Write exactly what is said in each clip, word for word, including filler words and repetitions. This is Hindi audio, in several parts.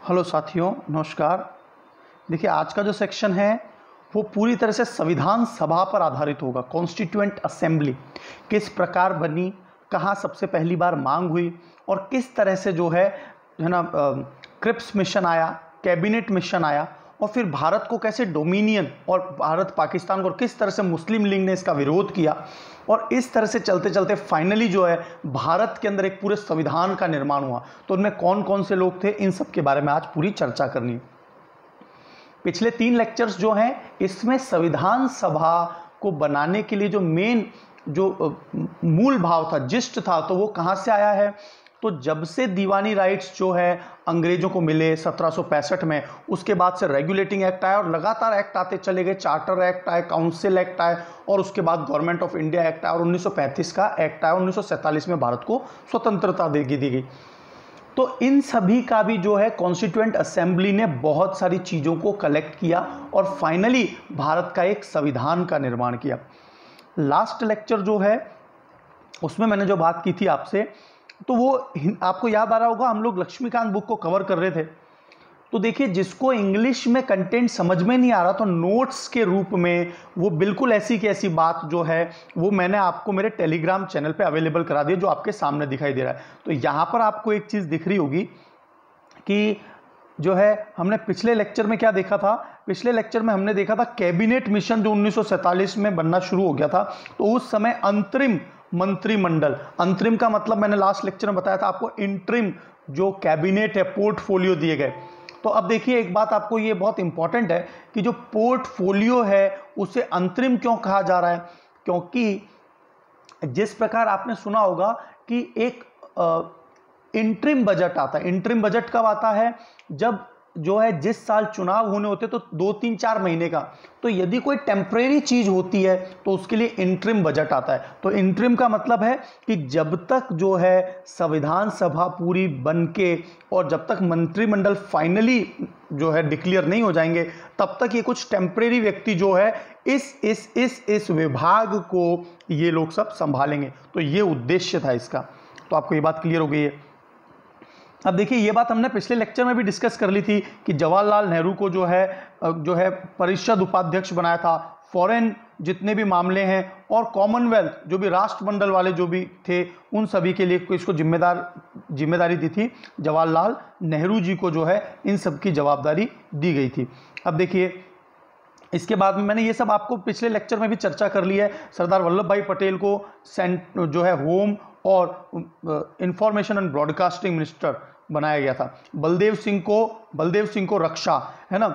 हेलो साथियों, नमस्कार। देखिए, आज का जो सेक्शन है वो पूरी तरह से संविधान सभा पर आधारित होगा। कॉन्स्टिट्यूएंट असेंबली किस प्रकार बनी, कहाँ सबसे पहली बार मांग हुई और किस तरह से जो है है ना क्रिप्स मिशन आया, कैबिनेट मिशन आया और फिर भारत को कैसे डोमिनियन और भारत पाकिस्तान को और किस तरह से मुस्लिम लीग ने इसका विरोध किया और इस तरह से चलते चलते फाइनली जो है भारत के अंदर एक पूरे संविधान का निर्माण हुआ। तो उनमें कौन कौन से लोग थे, इन सब के बारे में आज पूरी चर्चा करनी है। पिछले तीन लेक्चर्स जो हैं इसमें संविधान सभा को बनाने के लिए जो मेन जो मूल भाव था, जिस्ट था, तो वो कहाँ से आया है। तो जब से दीवानी राइट्स जो है अंग्रेजों को मिले सत्रह सौ पैंसठ में, उसके बाद से रेगुलेटिंग एक्ट आया और लगातार एक्ट आते चले गए। चार्टर एक्ट आए, काउंसिल एक्ट आए और उसके बाद गवर्नमेंट ऑफ इंडिया एक्ट आया और उन्नीस सौ पैंतीस का एक्ट आया। उन्नीस सौ सैंतालीस में भारत को स्वतंत्रता दे दी गई। तो इन सभी का भी जो है कॉन्स्टिट्यूएंट असेंबली ने बहुत सारी चीज़ों को कलेक्ट किया और फाइनली भारत का एक संविधान का निर्माण किया। लास्ट लेक्चर जो है उसमें मैंने जो बात की थी आपसे, तो वो आपको याद आ रहा होगा, हम लोग लक्ष्मीकांत बुक को कवर कर रहे थे। तो देखिए, जिसको इंग्लिश में कंटेंट समझ में नहीं आ रहा तो नोट्स के रूप में वो बिल्कुल ऐसी की ऐसी बात जो है वो मैंने आपको मेरे टेलीग्राम चैनल पे अवेलेबल करा दिया, जो आपके सामने दिखाई दे रहा है। तो यहाँ पर आपको एक चीज़ दिख रही होगी कि जो है हमने पिछले लेक्चर में क्या देखा था। पिछले लेक्चर में हमने देखा था कैबिनेट मिशन जो उन्नीस सौ सैंतालीस में बनना शुरू हो गया था। तो उस समय अंतरिम मंत्रिमंडल, अंतरिम का मतलब मैंने लास्ट लेक्चर में बताया था आपको, इंटरिम जो कैबिनेट है, पोर्टफोलियो दिए गए। तो अब देखिए, एक बात आपको ये बहुत इंपॉर्टेंट है कि जो पोर्टफोलियो है उसे अंतरिम क्यों कहा जा रहा है। क्योंकि जिस प्रकार आपने सुना होगा कि एक इंटरिम बजट आता है। इंटरिम बजट कब आता है? जब जो है जिस साल चुनाव होने होते तो दो तीन चार महीने का, तो यदि कोई टेम्परेरी चीज होती है तो उसके लिए इंटरिम बजट आता है। तो इंटरिम का मतलब है कि जब तक जो है संविधान सभा पूरी बन के और जब तक मंत्रिमंडल फाइनली जो है डिक्लेयर नहीं हो जाएंगे, तब तक ये कुछ टेम्परेरी व्यक्ति जो है इस इस इस इस विभाग को ये लोग सब संभालेंगे। तो ये उद्देश्य था इसका। तो आपको ये बात क्लियर हो गई है। अब देखिए, ये बात हमने पिछले लेक्चर में भी डिस्कस कर ली थी कि जवाहरलाल नेहरू को जो है जो है परिषद उपाध्यक्ष बनाया था। फॉरेन जितने भी मामले हैं और कॉमनवेल्थ जो भी राष्ट्रमंडल वाले जो भी थे, उन सभी के लिए इसको जिम्मेदार जिम्मेदारी दी थी जवाहरलाल नेहरू जी को, जो है इन सब की जवाबदारी दी गई थी। अब देखिए, इसके बाद में मैंने ये सब आपको पिछले लेक्चर में भी चर्चा कर ली है। सरदार वल्लभ भाई पटेल को सेंट जो है होम और इंफॉर्मेशन एंड ब्रॉडकास्टिंग मिनिस्टर बनाया गया था। बलदेव सिंह को बलदेव सिंह को रक्षा, है ना,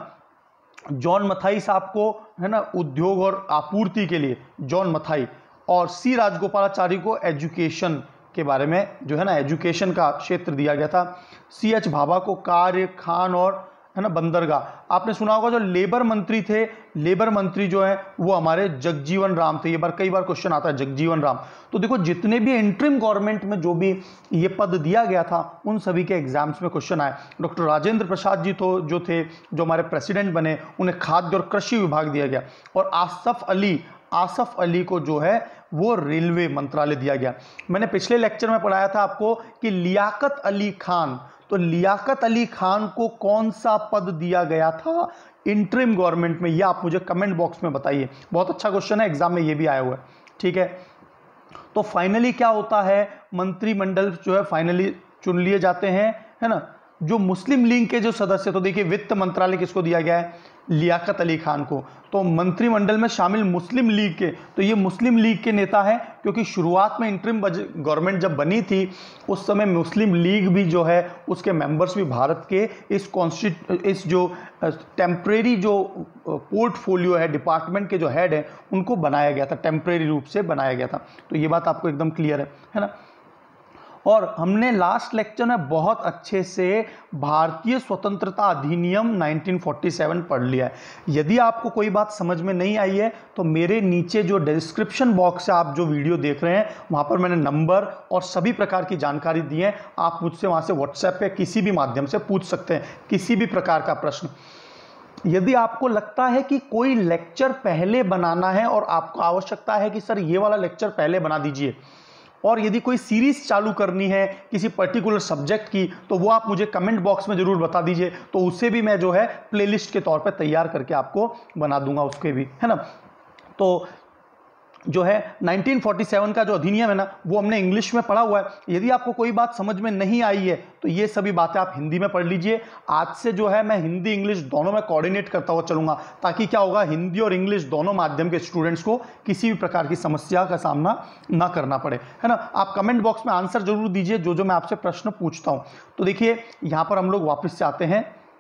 जॉन मथाई साहब को, है ना, उद्योग और आपूर्ति के लिए जॉन मथाई, और सी राजगोपालाचारी को एजुकेशन के बारे में जो है ना एजुकेशन का क्षेत्र दिया गया था। सी एच भाभा को कार्य, खान और है ना बंदरगाह। आपने सुना होगा जो लेबर मंत्री थे, लेबर मंत्री जो है वो हमारे जगजीवन राम थे। ये बार कई बार क्वेश्चन आता है, जगजीवन राम। तो देखो, जितने भी इंटरिम गवर्नमेंट में जो भी ये पद दिया गया था उन सभी के एग्जाम्स में क्वेश्चन आए। डॉक्टर राजेंद्र प्रसाद जी तो जो थे, जो हमारे प्रेसिडेंट बने, उन्हें खाद्य और कृषि विभाग दिया गया। और आसफ अली आसफ अली को जो है वो रेलवे मंत्रालय दिया गया। मैंने पिछले लेक्चर में पढ़ाया था आपको कि लियाकत अली खान, तो लियाकत अली खान को कौन सा पद दिया गया था इंटरिम गवर्नमेंट में, ये आप मुझे कमेंट बॉक्स में बताइए। बहुत अच्छा क्वेश्चन है, एग्जाम में ये भी आया हुआ है। ठीक है, तो फाइनली क्या होता है, मंत्रिमंडल जो है फाइनली चुन लिए जाते हैं, है ना। जो मुस्लिम लीग के जो सदस्य, तो देखिए वित्त मंत्रालय किसको दिया गया है, लियाकत अली खान को। तो मंत्रिमंडल में शामिल मुस्लिम लीग के, तो ये मुस्लिम लीग के नेता हैं, क्योंकि शुरुआत में इंटरिम गवर्नमेंट जब बनी थी उस समय मुस्लिम लीग भी जो है उसके मेंबर्स भी भारत के इस कॉन्स्टिट्यू इस जो टेम्परेरी जो पोर्टफोलियो है, डिपार्टमेंट के जो हेड हैं, उनको बनाया गया था, टेम्परेरी रूप से बनाया गया था। तो ये बात आपको एकदम क्लियर है, है ना। और हमने लास्ट लेक्चर में बहुत अच्छे से भारतीय स्वतंत्रता अधिनियम उन्नीस सौ सैंतालीस पढ़ लिया है। यदि आपको कोई बात समझ में नहीं आई है तो मेरे नीचे जो डिस्क्रिप्शन बॉक्स है, आप जो वीडियो देख रहे हैं, वहाँ पर मैंने नंबर और सभी प्रकार की जानकारी दी है। आप मुझसे वहाँ से व्हाट्सएप पे किसी भी माध्यम से पूछ सकते हैं किसी भी प्रकार का प्रश्न। यदि आपको लगता है कि कोई लेक्चर पहले बनाना है और आपको आवश्यकता है कि सर ये वाला लेक्चर पहले बना दीजिए, और यदि कोई सीरीज चालू करनी है किसी पर्टिकुलर सब्जेक्ट की तो वो आप मुझे कमेंट बॉक्स में जरूर बता दीजिए, तो उससे भी मैं जो है प्लेलिस्ट के तौर पे तैयार करके आपको बना दूंगा उसके भी, है ना। तो जो है नाइनटीन फोर्टी सेवन का जो अधिनियम है ना, वो हमने इंग्लिश में पढ़ा हुआ है। यदि आपको कोई बात समझ में नहीं आई है तो ये सभी बातें आप हिंदी में पढ़ लीजिए। आज से जो है मैं हिंदी इंग्लिश दोनों में कोऑर्डिनेट करता हुआ चलूंगा, ताकि क्या होगा, हिंदी और इंग्लिश दोनों माध्यम के स्टूडेंट्स को किसी भी प्रकार की समस्या का सामना ना करना पड़े, है ना। आप कमेंट बॉक्स में आंसर जरूर दीजिए जो जो मैं आपसे प्रश्न पूछता हूं। तो देखिए यहां पर हम लोग वापस से आते हैं,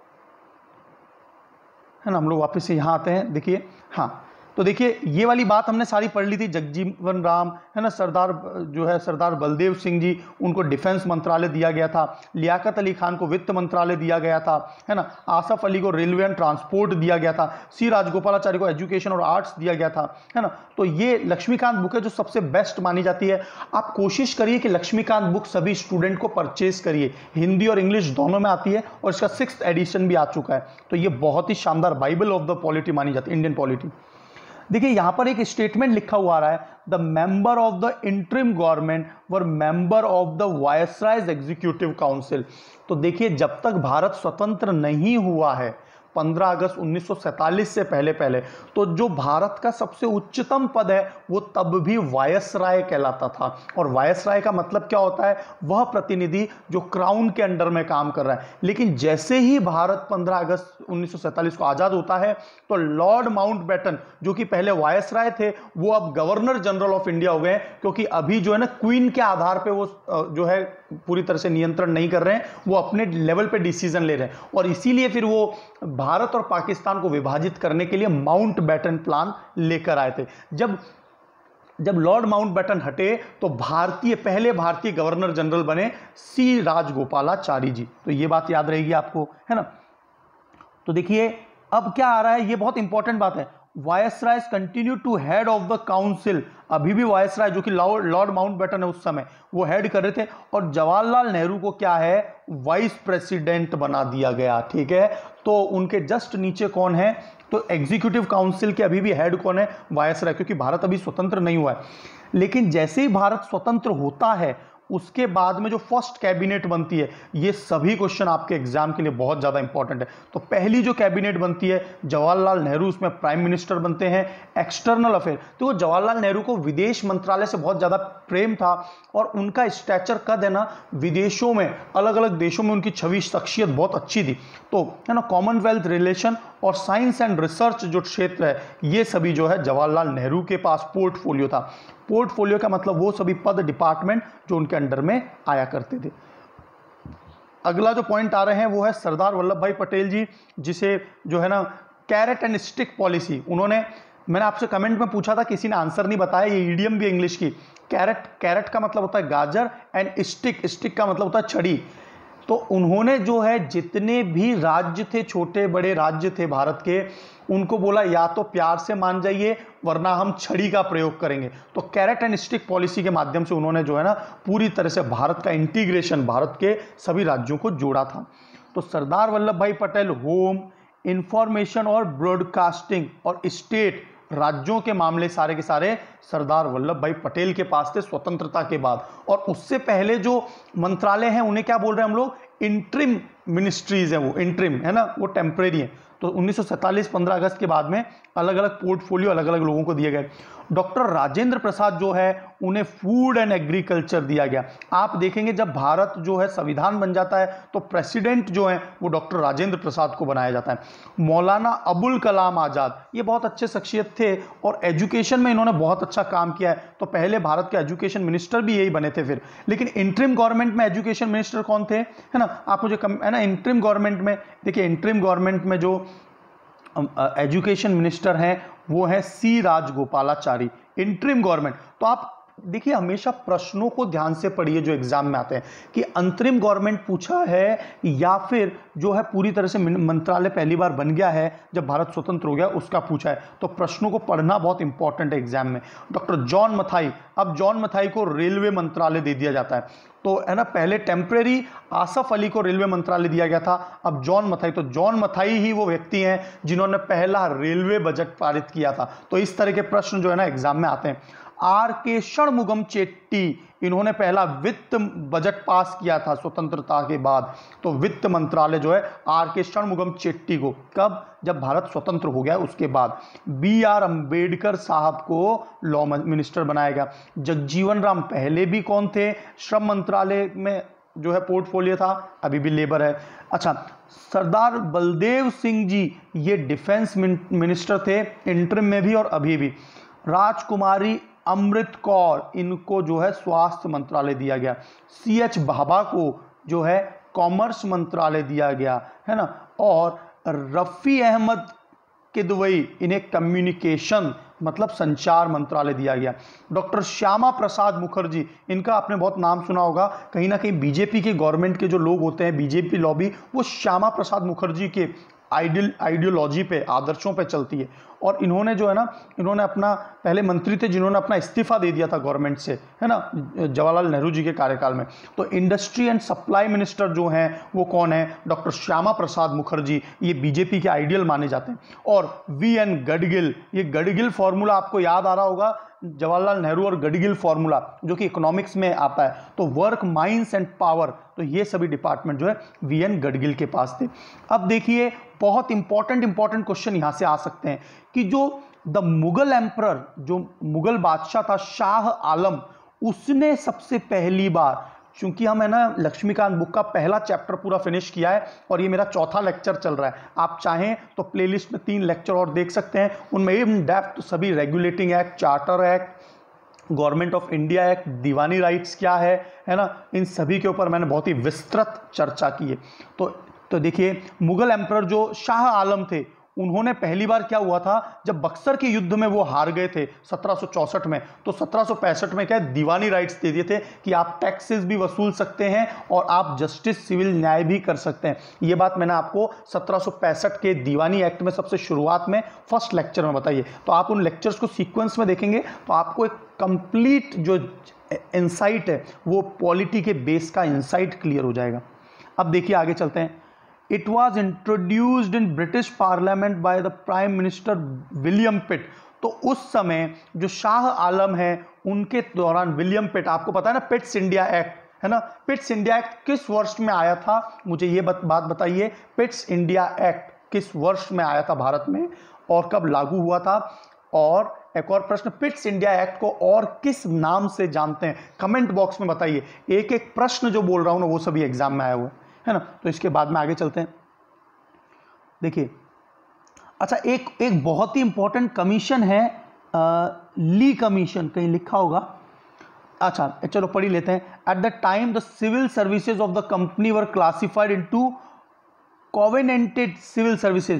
है ना, हम लोग वापस से यहां आते हैं। देखिए हाँ, तो देखिए ये वाली बात हमने सारी पढ़ ली थी। जगजीवन राम, है ना, सरदार जो है सरदार बलदेव सिंह जी, उनको डिफेंस मंत्रालय दिया गया था। लियाकत अली खान को वित्त मंत्रालय दिया गया था, है ना। आसफ अली को रेलवे एंड ट्रांसपोर्ट दिया गया था। सी राजगोपालाचारी को एजुकेशन और आर्ट्स दिया गया था, है ना। तो ये लक्ष्मीकांत बुक है जो सबसे बेस्ट मानी जाती है। आप कोशिश करिए कि लक्ष्मीकांत बुक सभी स्टूडेंट को परचेज करिए, हिंदी और इंग्लिश दोनों में आती है और इसका सिक्स्थ एडिशन भी आ चुका है। तो ये बहुत ही शानदार बाइबल ऑफ द पॉलिटी मानी जाती है, इंडियन पॉलिटी। देखिए यहां पर एक स्टेटमेंट लिखा हुआ आ रहा है, the member of the interim government were member of the viceroy's executive council. तो देखिए जब तक भारत स्वतंत्र नहीं हुआ है पंद्रह अगस्त उन्नीस सौ सैंतालीस से पहले पहले, तो जो भारत का सबसे उच्चतम पद है वो तब भी वायसराय कहलाता था। और वायसराय का मतलब क्या होता है, वह प्रतिनिधि जो क्राउन के अंडर में काम कर रहा है। लेकिन जैसे ही भारत पंद्रह अगस्त उन्नीस सौ सैंतालीस को आजाद होता है तो लॉर्ड माउंटबेटन, जो कि पहले वायसराय थे, वो अब गवर्नर जनरल ऑफ इंडिया हो गए, क्योंकि अभी जो है ना क्वीन के आधार पे वो जो है पूरी तरह से नियंत्रण नहीं कर रहे हैं, वो अपने लेवल पे डिसीजन ले रहे हैं। और इसीलिए फिर वो भारत और पाकिस्तान को विभाजित करने के लिए माउंटबेटन प्लान लेकर आए थे। जब जब लॉर्ड माउंटबेटन हटे तो भारतीय पहले भारतीय गवर्नर जनरल बने सी राजगोपालाचारी जी। तो ये बात याद रहेगी आपको, है ना। तो देखिए अब क्या आ रहा है, ये बहुत इंपॉर्टेंट बात है। Viceroy continue to head of the council, अभी भी वायसराय जो कि लॉर्ड माउंटबेटन है उस समय वो हेड कर रहे थे, और जवाहरलाल नेहरू को क्या है, वाइस प्रेसिडेंट बना दिया गया, ठीक है। तो उनके जस्ट नीचे कौन है, तो एग्जीक्यूटिव काउंसिल के अभी भी हेड कौन है, वायसराय, क्योंकि भारत अभी स्वतंत्र नहीं हुआ है। लेकिन जैसे ही भारत स्वतंत्र होता है उसके बाद में जो फर्स्ट कैबिनेट बनती है, ये सभी क्वेश्चन आपके एग्जाम के लिए बहुत ज़्यादा इंपॉर्टेंट है। तो पहली जो कैबिनेट बनती है जवाहरलाल नेहरू, उसमें प्राइम मिनिस्टर बनते हैं। एक्सटर्नल अफेयर, तो जवाहरलाल नेहरू को विदेश मंत्रालय से बहुत ज़्यादा प्रेम था, और उनका स्टैचर कद है ना, विदेशों में अलग अलग देशों में उनकी छवि शख्सियत बहुत अच्छी थी। तो है ना, कॉमनवेल्थ रिलेशन और साइंस एंड रिसर्च जो क्षेत्र है, ये सभी जो है जवाहरलाल नेहरू के पास पोर्टफोलियो था। पोर्टफोलियो का मतलब वो सभी पद, डिपार्टमेंट जो उनके अंडर में आया करते थे। अगला जो पॉइंट आ रहे हैं वो है सरदार वल्लभ भाई पटेल जी, जिसे जो है ना कैरेट एंड स्टिक पॉलिसी, उन्होंने, मैंने आपसे कमेंट में पूछा था, किसी ने आंसर नहीं बताया, ये ईडियम भी इंग्लिश की। कैरेट, कैरेट का मतलब होता है गाजर, एंड स्टिक, स्टिक का मतलब होता है छड़ी। तो उन्होंने जो है जितने भी राज्य थे, छोटे बड़े राज्य थे भारत के, उनको बोला या तो प्यार से मान जाइए वरना हम छड़ी का प्रयोग करेंगे। तो कैरेट एंड स्टिक पॉलिसी के माध्यम से उन्होंने जो है ना पूरी तरह से भारत का इंटीग्रेशन, भारत के सभी राज्यों को जोड़ा था। तो सरदार वल्लभ भाई पटेल होम, इंफॉर्मेशन और ब्रॉडकास्टिंग और स्टेट, राज्यों के मामले सारे के सारे सरदार वल्लभ भाई पटेल के पास थे स्वतंत्रता के बाद। और उससे पहले जो मंत्रालय हैं उन्हें क्या बोल रहे हैं हम लोग, इंट्रिम मिनिस्ट्रीज हैं, वो इंट्रिम है ना, वो टेम्परेरी है। तो उन्नीस सौ सैंतालीस पंद्रह अगस्त के बाद में अलग अलग पोर्टफोलियो अलग अलग लोगों को दिए गए। डॉक्टर राजेंद्र प्रसाद जो है उन्हें फूड एंड एग्रीकल्चर दिया गया। आप देखेंगे जब भारत जो है संविधान बन जाता है तो प्रेसिडेंट जो है वो डॉक्टर राजेंद्र प्रसाद को बनाया जाता है। मौलाना अबुल कलाम आज़ाद, ये बहुत अच्छे शख्सियत थे और एजुकेशन में इन्होंने बहुत अच्छा काम किया है। तो पहले भारत के एजुकेशन मिनिस्टर भी यही बने थे फिर। लेकिन इंटरिम गवर्नमेंट में एजुकेशन मिनिस्टर कौन थे, है ना, आप मुझे कम, है ना, इंटरिम गवर्नमेंट में देखिए, इंटरिम गवर्नमेंट में जो एजुकेशन मिनिस्टर हैं वो है सी राजगोपालाचारी, इंटरिम गवर्नमेंट। तो आप देखिए हमेशा प्रश्नों को ध्यान से पढ़िए जो एग्जाम में आते हैं, कि अंतरिम गवर्नमेंट पूछा है या फिर जो है पूरी तरह से मंत्रालय पहली बार बन गया है जब भारत स्वतंत्र हो गया उसका पूछा है। तो प्रश्नों को पढ़ना बहुत इंपॉर्टेंट है एग्जाम में। डॉक्टर जॉन मथाई, अब जॉन मथाई को रेलवे मंत्रालय दे दिया जाता है। तो है ना, पहले टेम्परेरी आसफ अली को रेलवे मंत्रालय दिया गया था, अब जॉन मथाई। तो जॉन मथाई ही वो व्यक्ति हैं जिन्होंने पहला रेलवे बजट पारित किया था। तो इस तरह के प्रश्न जो है ना एग्जाम में आते हैं। आर के षणमुगम चेट्टी, इन्होंने पहला वित्त बजट पास किया था स्वतंत्रता के बाद। तो वित्त मंत्रालय जो है आर के षणमुगम चेट्टी को, कब, जब भारत स्वतंत्र हो गया उसके बाद। बी आर अंबेडकर साहब को लॉ मिनिस्टर बनाया गया। जगजीवन राम पहले भी कौन थे, श्रम मंत्रालय में जो है पोर्टफोलियो था, अभी भी लेबर है। अच्छा, सरदार बलदेव सिंह जी ये डिफेंस मिनिस्टर थे, इंटरिम में भी और अभी भी। राजकुमारी अमृत कौर, इनको जो है स्वास्थ्य मंत्रालय दिया गया। सी एच भाभा को जो है कॉमर्स मंत्रालय दिया गया है ना। और रफ़ी अहमद किदवई, इन्हें कम्युनिकेशन मतलब संचार मंत्रालय दिया गया। डॉक्टर श्यामा प्रसाद मुखर्जी, इनका आपने बहुत नाम सुना होगा, कहीं ना कहीं बीजेपी के गवर्नमेंट के जो लोग होते हैं, बीजेपी लॉबी, वो श्यामा प्रसाद मुखर्जी के आइडियल आइडियोलॉजी पे, आदर्शों पे चलती है। और इन्होंने जो है ना, इन्होंने अपना, पहले मंत्री थे जिन्होंने अपना इस्तीफा दे दिया था गवर्नमेंट से, है ना, जवाहरलाल नेहरू जी के कार्यकाल में। तो इंडस्ट्री एंड सप्लाई मिनिस्टर जो हैं वो कौन है, डॉक्टर श्यामा प्रसाद मुखर्जी, ये बीजेपी के आइडियल माने जाते हैं। और वी एन गडगिल, ये गडगिल फॉर्मूला आपको याद आ रहा होगा, जवाहरलाल नेहरू और गडगिल फॉर्मूला जो कि इकोनॉमिक्स में आता है। तो वर्क, माइंस एंड पावर, तो ये सभी डिपार्टमेंट जो है वी एन गडगिल के पास थे। अब देखिए बहुत इंपॉर्टेंट इंपॉर्टेंट क्वेश्चन यहां से आ सकते हैं कि जो द मुगल एम्परर, जो मुगल बादशाह था शाह आलम, उसने सबसे पहली बार, चूंकि हम है ना लक्ष्मीकांत बुक का पहला चैप्टर पूरा फिनिश किया है और ये मेरा चौथा लेक्चर चल रहा है, आप चाहें तो प्लेलिस्ट में तीन लेक्चर और देख सकते हैं, उनमें इन डेप्थ सभी regulating act, charter act, government of India act, दीवानी राइट्स क्या है है ना, इन सभी के ऊपर मैंने बहुत ही विस्तृत चर्चा की है। तो तो देखिए मुगल एम्परर जो शाह आलम थे, उन्होंने पहली बार क्या हुआ था, जब बक्सर के युद्ध में वो हार गए थे सत्रह सौ चौसठ में, तो सत्रह सौ पैंसठ में क्या दीवानी राइट्स दे दिए थे कि आप टैक्सेस भी वसूल सकते हैं और आप जस्टिस, सिविल न्याय भी कर सकते हैं। ये बात मैंने आपको सत्रह सौ पैंसठ के दीवानी एक्ट में सबसे शुरुआत में फर्स्ट लेक्चर में बताइए। तो आप उन लेक्चर्स को सीक्वेंस में देखेंगे तो आपको एक कंप्लीट जो इंसाइट है वो पॉलिटी के बेस का इंसाइट क्लियर हो जाएगा। अब देखिए आगे चलते हैं। It was introduced in British Parliament by the Prime Minister William Pitt। तो उस समय जो शाह आलम है उनके दौरान विलियम पिट, आपको पता है ना पिट्स इंडिया एक्ट है ना, पिट्स इंडिया एक्ट किस वर्ष में आया था, मुझे ये बत, बात बताइए, पिट्स इंडिया एक्ट किस वर्ष में आया था भारत में और कब लागू हुआ था। और एक और प्रश्न, पिट्स इंडिया एक्ट को और किस नाम से जानते हैं, कमेंट बॉक्स में बताइए। एक एक प्रश्न जो बोल रहा हूं ना वो सभी एग्जाम में आया हुआ है है ना। तो इसके बाद में आगे चलते हैं। देखिए अच्छा, एक एक बहुत ही इंपॉर्टेंट कमीशन है, आ, ली कमीशन, कहीं लिखा होगा। अच्छा चलो पढ़ ही लेते हैं। At the time the civil services of the company were classified into covenanted civil services.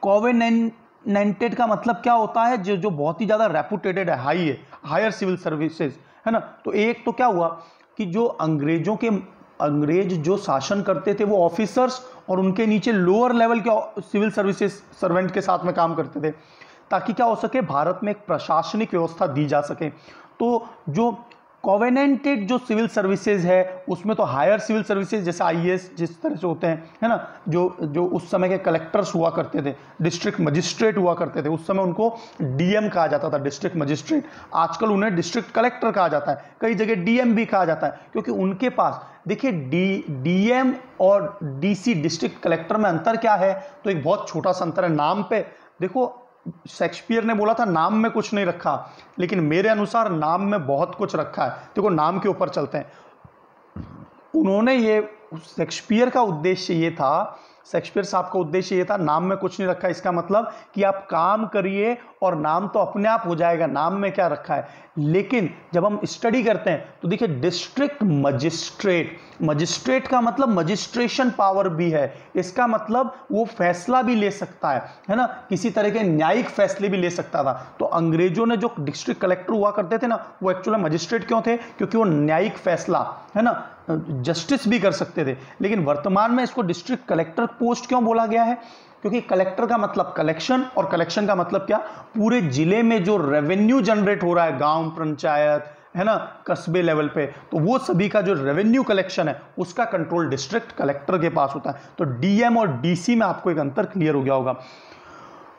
Covenanted का मतलब क्या होता है, जो जो बहुत ही ज्यादा रेपुटेटेड है, हाई है, हायर सिविल सर्विसेज है ना। तो एक तो क्या हुआ कि जो अंग्रेजों के अंग्रेज जो शासन करते थे वो ऑफिसर्स और उनके नीचे लोअर लेवल के सिविल सर्विसेज सर्वेंट के साथ में काम करते थे, ताकि क्या हो सके, भारत में एक प्रशासनिक व्यवस्था दी जा सके। तो जो कोवेनेंटेड जो सिविल सर्विसेज है उसमें तो हायर सिविल सर्विसेज जैसे आईएएस जिस तरह से होते हैं है ना, जो जो उस समय के कलेक्टर्स हुआ करते थे, डिस्ट्रिक्ट मजिस्ट्रेट हुआ करते थे, उस समय उनको डीएम कहा जाता था, डिस्ट्रिक्ट मजिस्ट्रेट। आजकल उन्हें डिस्ट्रिक्ट कलेक्टर कहा जाता है, कई जगह डीएम भी कहा जाता है, क्योंकि उनके पास देखिए डी डीएम और डीसी डिस्ट्रिक्ट कलेक्टर में अंतर क्या है, तो एक बहुत छोटा सा अंतर है नाम पे। देखो शेक्सपियर ने बोला था नाम में कुछ नहीं रखा, लेकिन मेरे अनुसार नाम में बहुत कुछ रखा है। देखो नाम के ऊपर चलते हैं। उन्होंने ये, शेक्सपियर का उद्देश्य ये था, शेक्सपियर साहब का उद्देश्य ये था, नाम में कुछ नहीं रखा, इसका मतलब कि आप काम करिए और नाम तो अपने आप हो जाएगा, नाम में क्या रखा है। लेकिन जब हम स्टडी करते हैं तो देखिए डिस्ट्रिक्ट मजिस्ट्रेट, मजिस्ट्रेट का मतलब मजिस्ट्रेशन पावर भी है, इसका मतलब वो फैसला भी ले सकता है है ना, किसी तरह के न्यायिक फैसले भी ले सकता था। तो अंग्रेजों ने जो डिस्ट्रिक्ट कलेक्टर हुआ करते थे ना, वो एक्चुअली मजिस्ट्रेट क्यों थे, क्योंकि वो न्यायिक फैसला है ना, जस्टिस भी कर सकते थे। लेकिन वर्तमान में इसको डिस्ट्रिक्ट कलेक्टर पोस्ट क्यों बोला गया है, क्योंकि कलेक्टर का मतलब कलेक्शन, और कलेक्शन का मतलब क्या, पूरे जिले में जो रेवेन्यू जनरेट हो रहा है, गांव पंचायत है ना, कस्बे लेवल पे, तो वो सभी का जो रेवेन्यू कलेक्शन है उसका कंट्रोल डिस्ट्रिक्ट कलेक्टर के पास होता है। तो डीएम और डीसी में आपको एक अंतर क्लियर हो गया होगा।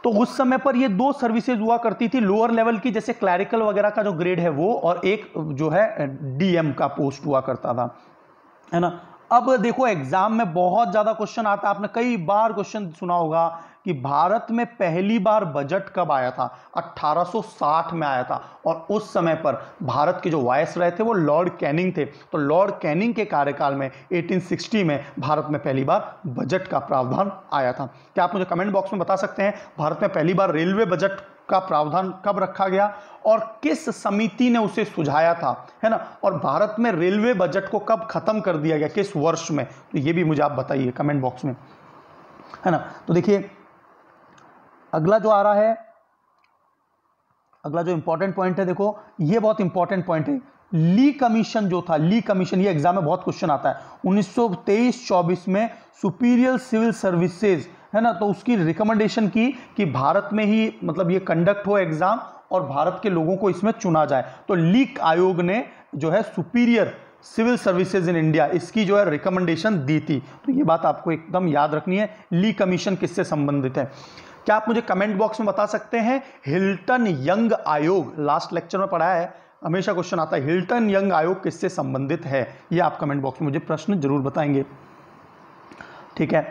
तो उस समय पर ये दो सर्विसेज हुआ करती थी लोअर लेवल की, जैसे क्लैरिकल वगैरह का जो ग्रेड है वो, और एक जो है डीएम का पोस्ट हुआ करता था, है ना। अब देखो एग्जाम में बहुत ज्यादा क्वेश्चन आता है, आपने कई बार क्वेश्चन सुना होगा कि भारत में पहली बार बजट कब आया था, अठारह सौ साठ में आया था, और उस समय पर भारत के जो वायसराय थे वो लॉर्ड कैनिंग थे। तो लॉर्ड कैनिंग के कार्यकाल में अठारह सौ साठ में भारत में पहली बार बजट का प्रावधान आया था। क्या आप मुझे कमेंट बॉक्स में बता सकते हैं भारत में पहली बार रेलवे बजट का प्रावधान कब रखा गया और किस समिति ने उसे सुझाया था, है ना, और भारत में रेलवे बजट को कब खत्म कर दिया गया, किस वर्ष में, तो ये भी मुझे आप बताइए कमेंट बॉक्स में, है ना। तो देखिए अगला जो आ रहा है, अगला जो इंपॉर्टेंट पॉइंट है, देखो ये बहुत इंपॉर्टेंट पॉइंट है। ली कमीशन जो था, ली कमीशन, ये एग्जाम में बहुत क्वेश्चन आता है, उन्नीस सौ तेईस चौबीस में सुपीरियर सिविल सर्विसेज, है ना, तो उसकी रिकमेंडेशन की कि भारत में ही मतलब ये कंडक्ट हो एग्जाम और भारत के लोगों को इसमें चुना जाए। तो लीक आयोग ने जो है superior civil services in India, इसकी जो है रिकमेंडेशन दी थी। तो ये बात आपको एकदम याद रखनी है, ली कमीशन किससे संबंधित है। क्या आप मुझे कमेंट बॉक्स में बता सकते हैं हिल्टन यंग आयोग, लास्ट लेक्चर में पढ़ा है, हमेशा क्वेश्चन आता है, हिल्टन यंग आयोग किससे संबंधित है, ये आप कमेंट बॉक्स में मुझे प्रश्न जरूर बताएंगे, ठीक है।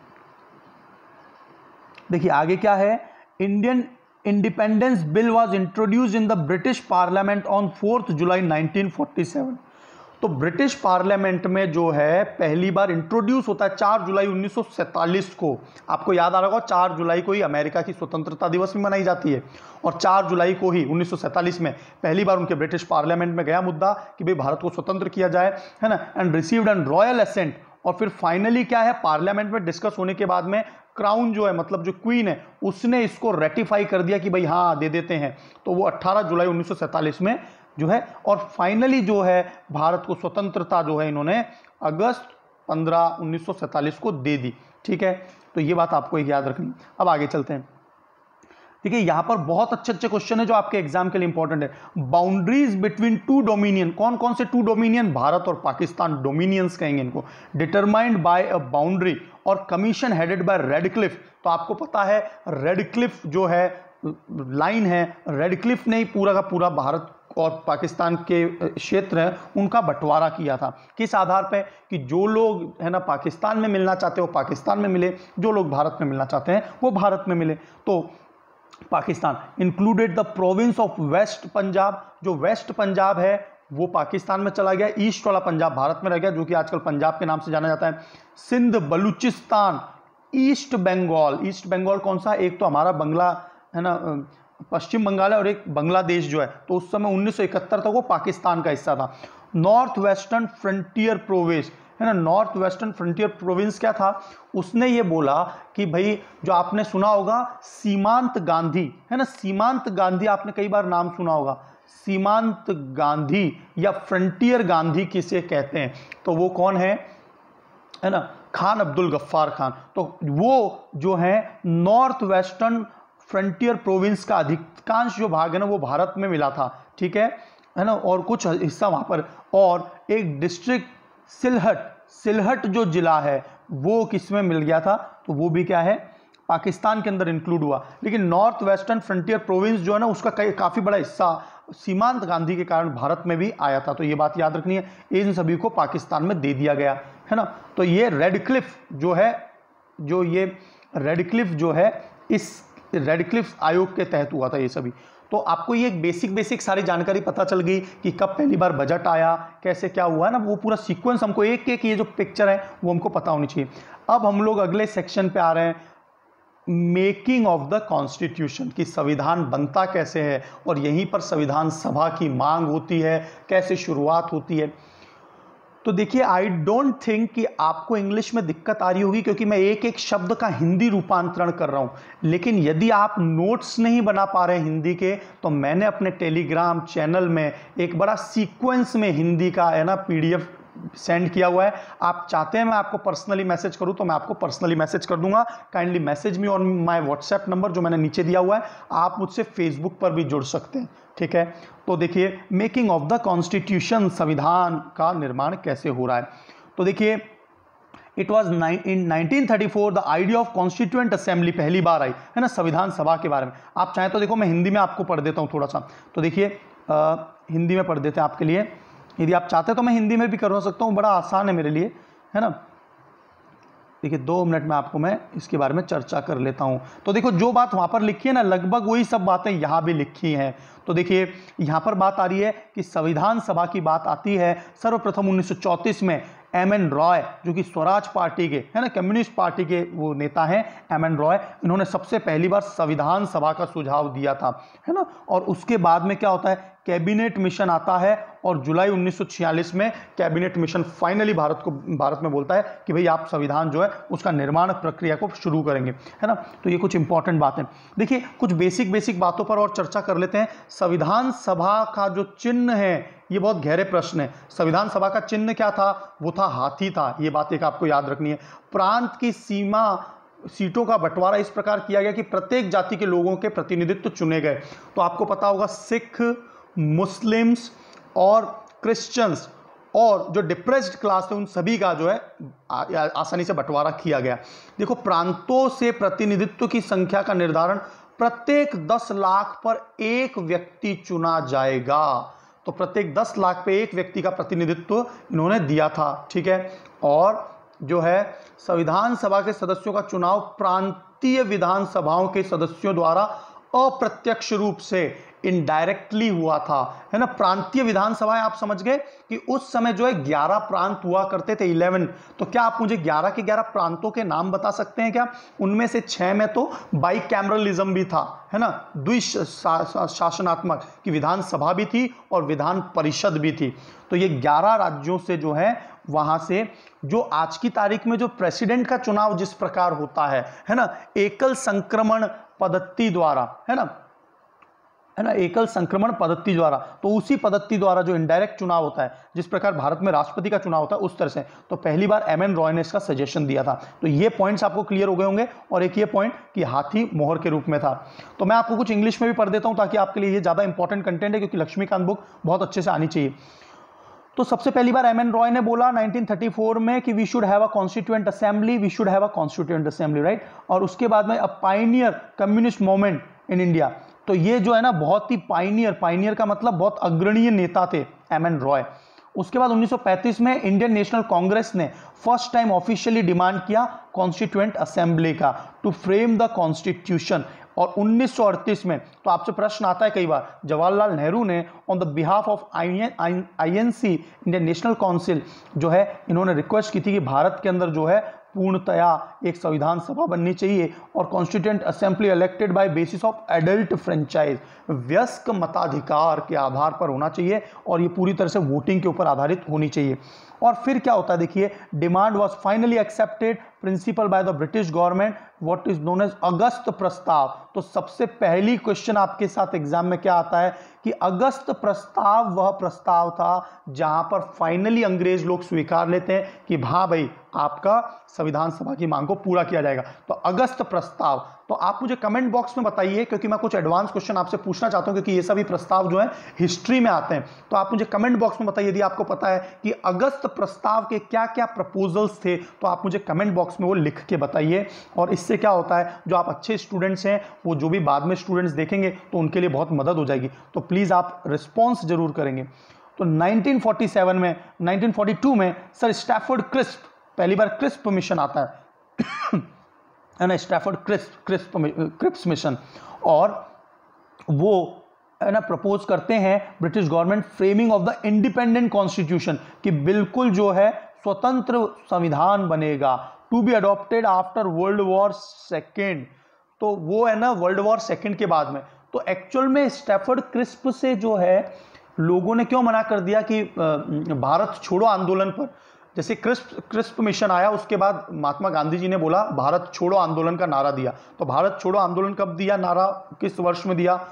देखिए आगे क्या है, Indian independence bill was introduced in the British parliament on fourth July nineteen forty seven. तो ब्रिटिश पार्लियामेंट में जो है पहली बार इंट्रोड्यूस होता है चार जुलाई उन्नीस सौ सैंतालीस को। आपको याद आ रहा होगा चार जुलाई को ही अमेरिका की स्वतंत्रता दिवस भी मनाई जाती है, और चार जुलाई को ही उन्नीस सौ सैंतालीस में पहली बार उनके ब्रिटिश पार्लियामेंट में गया मुद्दा कि भाई भारत को स्वतंत्र किया जाए, है ना, and received an royal assent. और फिर फाइनली क्या है, पार्लियामेंट में डिस्कस होने के बाद में क्राउन जो है, मतलब जो क्वीन है, उसने इसको रेटिफाई कर दिया कि भाई हाँ दे देते हैं। तो वो अठारह जुलाई उन्नीस सौ सैंतालीस में जो है, और फाइनली जो है भारत को स्वतंत्रता जो है इन्होंने अगस्त पंद्रह उन्नीस सौ सैंतालीस को दे दी, ठीक है। तो ये बात आपको एक याद रखनी। अब आगे चलते हैं। देखिए यहां पर बहुत अच्छे अच्छे क्वेश्चन है जो आपके एग्जाम के लिए इंपॉर्टेंट है। बाउंड्रीज बिटवीन टू डोमिनियन, कौन कौन से टू डोमिनियन, भारत और पाकिस्तान, डोमिनियंस कहेंगे इनको, डिटरमाइंड बाय अ बाउंड्री, और कमीशन हेडेड बाय रेडक्लिफ। तो आपको पता है रेडक्लिफ जो है लाइन है, रेडक्लिफ ने ही पूरा का पूरा भारत और पाकिस्तान के क्षेत्र हैं उनका बंटवारा किया था। किस आधार पे, कि जो लोग है ना पाकिस्तान में मिलना चाहते हो पाकिस्तान में मिले, जो लोग भारत में मिलना चाहते हैं वो भारत में मिले। तो Pakistan included the province of west Punjab, जो वेस्ट पंजाब है वो पाकिस्तान में चला गया, ईस्ट वाला पंजाब भारत में रह गया, जो कि आजकल पंजाब के नाम से जाना जाता है। सिंध, बलूचिस्तान, ईस्ट बंगाल, ईस्ट बंगाल कौन सा, एक तो हमारा बंगला है ना पश्चिम बंगाल है, और एक बांग्लादेश जो है, तो उस समय उन्नीस सौ इकहत्तर तक वो पाकिस्तान का हिस्सा था। नॉर्थ वेस्टर्न फ्रंटियर प्रोविंस, है ना, नॉर्थ वेस्टर्न फ्रंटियर प्रोविंस क्या था, उसने ये बोला कि भाई जो आपने सुना होगा सीमांत गांधी, है ना, सीमांत गांधी आपने कई बार नाम सुना होगा, सीमांत गांधी या फ्रंटियर गांधी किसे कहते हैं, तो वो कौन है, है ना, खान अब्दुल गफ्फार खान। तो वो जो है नॉर्थ वेस्टर्न फ्रंटियर प्रोविंस का अधिकांश जो भाग है ना वो भारत में मिला था, ठीक है है ना, और कुछ हिस्सा वहां पर, और एक डिस्ट्रिक्ट सिलहट, सिलहट जो जिला है वो किस में मिल गया था, तो वो भी क्या है पाकिस्तान के अंदर इंक्लूड हुआ। लेकिन नॉर्थ वेस्टर्न फ्रंटियर प्रोविंस जो है ना उसका कई काफ़ी बड़ा हिस्सा सीमांत गांधी के कारण भारत में भी आया था। तो ये बात याद रखनी है, इन सभी को पाकिस्तान में दे दिया गया है ना। तो ये रेडक्लिफ जो है, जो ये रेडक्लिफ जो है इस रेडक्लिफ आयोग के तहत हुआ था ये सभी। तो आपको ये एक बेसिक बेसिक सारी जानकारी पता चल गई कि कब पहली बार बजट आया, कैसे क्या हुआ ना, वो पूरा सीक्वेंस हमको एक एक ये जो पिक्चर है वो हमको पता होनी चाहिए। अब हम लोग अगले सेक्शन पे आ रहे हैं, मेकिंग ऑफ द कॉन्स्टिट्यूशन, कि संविधान बनता कैसे है, और यहीं पर संविधान सभा की मांग होती है, कैसे शुरुआत होती है। तो देखिए आई डोंट थिंक कि आपको इंग्लिश में दिक्कत आ रही होगी, क्योंकि मैं एक एक शब्द का हिंदी रूपांतरण कर रहा हूं। लेकिन यदि आप नोट्स नहीं बना पा रहे हैं हिंदी के, तो मैंने अपने टेलीग्राम चैनल में एक बड़ा सीक्वेंस में हिंदी का है ना पीडीएफ सेंड किया हुआ है। आप चाहते हैं मैं आपको पर्सनली मैसेज करूं तो मैं आपको पर्सनली मैसेज कर दूंगा। Kindly message me on my WhatsApp number जो मैंने नीचे दिया हुआ है। आप मुझसे फेसबुक पर भी जुड़ सकते हैं, ठीक है। तो देखिए मेकिंग ऑफ द कॉन्स्टिट्यूशन, संविधान का निर्माण कैसे हो रहा है। तो देखिए it was in nineteen thirty four the idea of constituent assembly पहली बार आई है ना, संविधान सभा के बारे में। आप चाहें तो देखो मैं हिंदी में आपको पढ़ देता हूँ थोड़ा सा, तो देखिए हिंदी में पढ़ देते हैं आपके लिए, यदि आप चाहते तो मैं हिंदी में भी करवा सकता हूँ, बड़ा आसान है मेरे लिए, है ना। देखिए दो मिनट में आपको मैं इसके बारे में चर्चा कर लेता हूं। तो देखो जो बात वहां पर लिखी है ना, लगभग वही सब बातें यहां भी लिखी हैं। तो देखिए यहां पर बात आ रही है कि संविधान सभा की बात आती है। सर्वप्रथम उन्नीस सौ चौंतीस में एम एन रॉय, जो कि स्वराज पार्टी के है ना, कम्युनिस्ट पार्टी के वो नेता हैं एम एन रॉय, इन्होंने सबसे पहली बार संविधान सभा का सुझाव दिया था, है ना। और उसके बाद में क्या होता है, कैबिनेट मिशन आता है और जुलाई उन्नीस सौ छियालीस में कैबिनेट मिशन फाइनली भारत को भारत में बोलता है कि भाई आप संविधान जो है उसका निर्माण प्रक्रिया को शुरू करेंगे, है ना। तो ये कुछ इंपॉर्टेंट बातें, देखिए कुछ बेसिक बेसिक बातों पर और चर्चा कर लेते हैं। संविधान सभा का जो चिन्ह है, ये बहुत गहरे प्रश्न है। संविधान सभा का चिन्ह क्या था, वो था हाथी था, ये बात एक आपको याद रखनी है। प्रांत की सीमा सीटों का बंटवारा इस प्रकार किया गया कि प्रत्येक जाति के लोगों के प्रतिनिधित्व चुने गए। तो आपको पता होगा सिख, मुस्लिम्स और क्रिश्चियंस और जो डिप्रेस्ड क्लास है उन सभी का जो है आ, आसानी से बंटवारा किया गया। देखो प्रांतों से प्रतिनिधित्व की संख्या का निर्धारण प्रत्येक दस लाख पर एक व्यक्ति चुना जाएगा। तो प्रत्येक दस लाख पे एक व्यक्ति का प्रतिनिधित्व इन्होंने दिया था, ठीक है। और जो है संविधान सभा के सदस्यों का चुनाव प्रांतीय विधानसभाओं के सदस्यों द्वारा अप्रत्यक्ष रूप से इनडायरेक्टली हुआ था, है ना। प्रांतीय विधानसभाएं आप समझ गए कि उस समय जो है ग्यारह प्रांत हुआ करते थे, ग्यारह। तो क्या आप मुझे ग्यारह के ग्यारह प्रांतों के नाम बता सकते हैं क्या? उनमें से छह में तो बाइकैमरलिज्म भी था, है ना, द्विशासनात्मक की विधानसभा भी थी और विधान परिषद भी थी। तो ये ग्यारह राज्यों से जो है वहां से जो आज की तारीख में जो प्रेसिडेंट का चुनाव जिस प्रकार होता है है ना, एकल संक्रमण पद्धति द्वारा, है ना है ना एकल संक्रमण पद्धति द्वारा, तो उसी पद्धति द्वारा जो इनडायरेक्ट चुनाव होता है, जिस प्रकार भारत में राष्ट्रपति का चुनाव होता है उस तरह से। तो पहली बार एम एन रॉय ने इसका सजेशन दिया था। तो ये पॉइंट्स आपको क्लियर हो गए होंगे। और एक ये पॉइंट कि हाथी मोहर के रूप में था। तो मैं आपको कुछ इंग्लिश में भी पढ़ देता हूं ताकि आपके लिए ये ज्यादा इंपॉर्टेंट कंटेंट है, क्योंकि लक्ष्मीकांत बुक बहुत अच्छे से आनी चाहिए। तो सबसे पहली बार एम एन रॉय ने बोला नाइनटीन थर्टी फोर में कि we should have a constituent assembly, we should have a constituent assembly, right. और उसके बाद में a pioneer communist movement in India. तो ये जो है ना बहुत ही पायनियर, पायनियर का मतलब बहुत अग्रणीय नेता थे एम एन रॉय। उसके बाद उन्नीस सौ पैंतीस में इंडियन नेशनल कांग्रेस ने फर्स्ट टाइम ऑफिशियली डिमांड किया कॉन्स्टिट्यूएंट असेंबली का टू फ्रेम द कॉन्स्टिट्यूशन। और उन्नीस सौ अड़तीस में, तो आपसे प्रश्न आता है कई बार, जवाहरलाल नेहरू ने on the behalf of I N C Indian national council जो है इन्होंने रिक्वेस्ट की थी कि भारत के अंदर जो है पूर्णतया एक संविधान सभा बननी चाहिए और constituent assembly elected by basis of adult franchise, वयस्क मताधिकार के आधार पर होना चाहिए और ये पूरी तरह से वोटिंग के ऊपर आधारित होनी चाहिए। और फिर क्या होता है देखिए, demand was finally accepted principle by the British government, what is known as अगस्त प्रस्ताव। तो सबसे पहली क्वेश्चन आपके साथ एग्जाम में क्या आता है कि अगस्त प्रस्ताव वह प्रस्ताव था जहां पर फाइनली अंग्रेज लोग स्वीकार लेते हैं कि हाँ भाई आपका संविधान सभा की मांग को पूरा किया जाएगा। तो अगस्त प्रस्ताव, तो आप मुझे कमेंट बॉक्स में बताइए, क्योंकि मैं कुछ एडवांस क्वेश्चन आपसे पूछना चाहता हूं, क्योंकि ये सभी प्रस्ताव जो है हिस्ट्री में आते हैं। तो आप मुझे कमेंट बॉक्स में बताइए यदि आपको पता है कि अगस्त प्रस्ताव के क्या क्या प्रपोजल्स थे, तो आप मुझे कमेंट बॉक्स में वो लिख के बताइए। और इससे क्या होता है, जो आप अच्छे स्टूडेंट्स हैं वो जो भी बाद में स्टूडेंट्स देखेंगे तो उनके लिए बहुत मदद हो जाएगी। तो प्लीज आप रिस्पॉन्स जरूर करेंगे। तो नाइनटीन फोर्टी सेवन में, नाइनटीन फोर्टी टू में सर स्टैफोर्ड क्रिस्प, पहली बार क्रिस्प मिशन आता है है ना, Stafford Cripps Cripps Cripps mission, और वो है ना प्रपोज करते हैं British government framing of the independent constitution, कि बिल्कुल जो है स्वतंत्र संविधान बनेगा, to be adopted after world war second. तो वो है ना वर्ल्ड वॉर सेकेंड के बाद में। तो एक्चुअल में स्टैफोर्ड क्रिस्प से जो है लोगों ने क्यों मना कर दिया कि भारत छोड़ो आंदोलन पर, जैसे क्रिस्प क्रिस्प मिशन आया उसके बाद महात्मा गांधी जी ने बोला भारत छोड़ो आंदोलन का नारा दिया। तो भारत छोड़ो आंदोलन कब दिया नारा, किस वर्ष में दिया,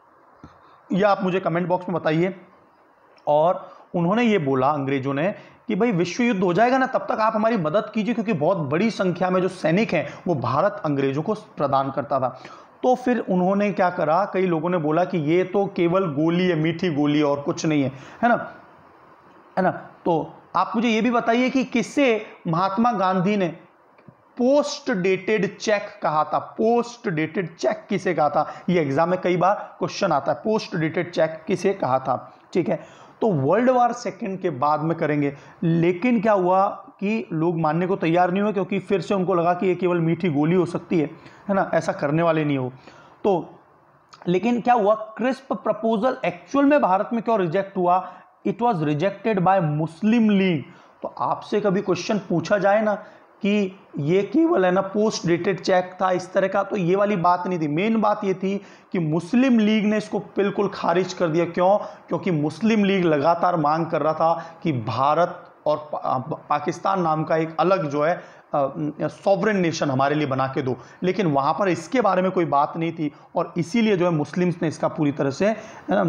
यह आप मुझे कमेंट बॉक्स में बताइए। और उन्होंने ये बोला अंग्रेजों ने कि भाई विश्व युद्ध हो जाएगा ना तब तक आप हमारी मदद कीजिए, क्योंकि बहुत बड़ी संख्या में जो सैनिक हैं वो भारत अंग्रेजों को प्रदान करता था। तो फिर उन्होंने क्या करा, कई लोगों ने बोला कि ये तो केवल गोली है, मीठी गोली और कुछ नहीं है, है ना है ना तो आप मुझे ये भी बताइए कि किससे महात्मा गांधी ने पोस्ट डेटेड चेक कहा था, पोस्ट डेटेड चेक किसे कहा था, ये एग्जाम में कई बार क्वेश्चन आता है, पोस्ट डेटेड चेक किसे कहा था, ठीक है। तो वर्ल्ड वार सेकेंड के बाद में करेंगे, लेकिन क्या हुआ कि लोग मानने को तैयार नहीं हुए, क्योंकि फिर से उनको लगा कि ये केवल मीठी गोली हो सकती है, है ना, ऐसा करने वाले नहीं हो। तो लेकिन क्या हुआ, क्रिस्प प्रपोजल एक्चुअल में भारत में क्यों रिजेक्ट हुआ, it was rejected by Muslim league. तो आपसे कभी क्वेश्चन पूछा जाए ना कि ये केवल है ना पोस्ट डेटेड चेक था इस तरह का, तो ये वाली बात नहीं थी। मेन बात ये थी कि मुस्लिम लीग ने इसको बिल्कुल खारिज कर दिया। क्यों? क्योंकि मुस्लिम लीग लगातार मांग कर रहा था कि भारत और पा, पाकिस्तान नाम का एक अलग जो है सॉवरेन नेशन हमारे लिए बना के दो, लेकिन वहाँ पर इसके बारे में कोई बात नहीं थी, और इसीलिए जो है मुस्लिम्स ने इसका पूरी तरह से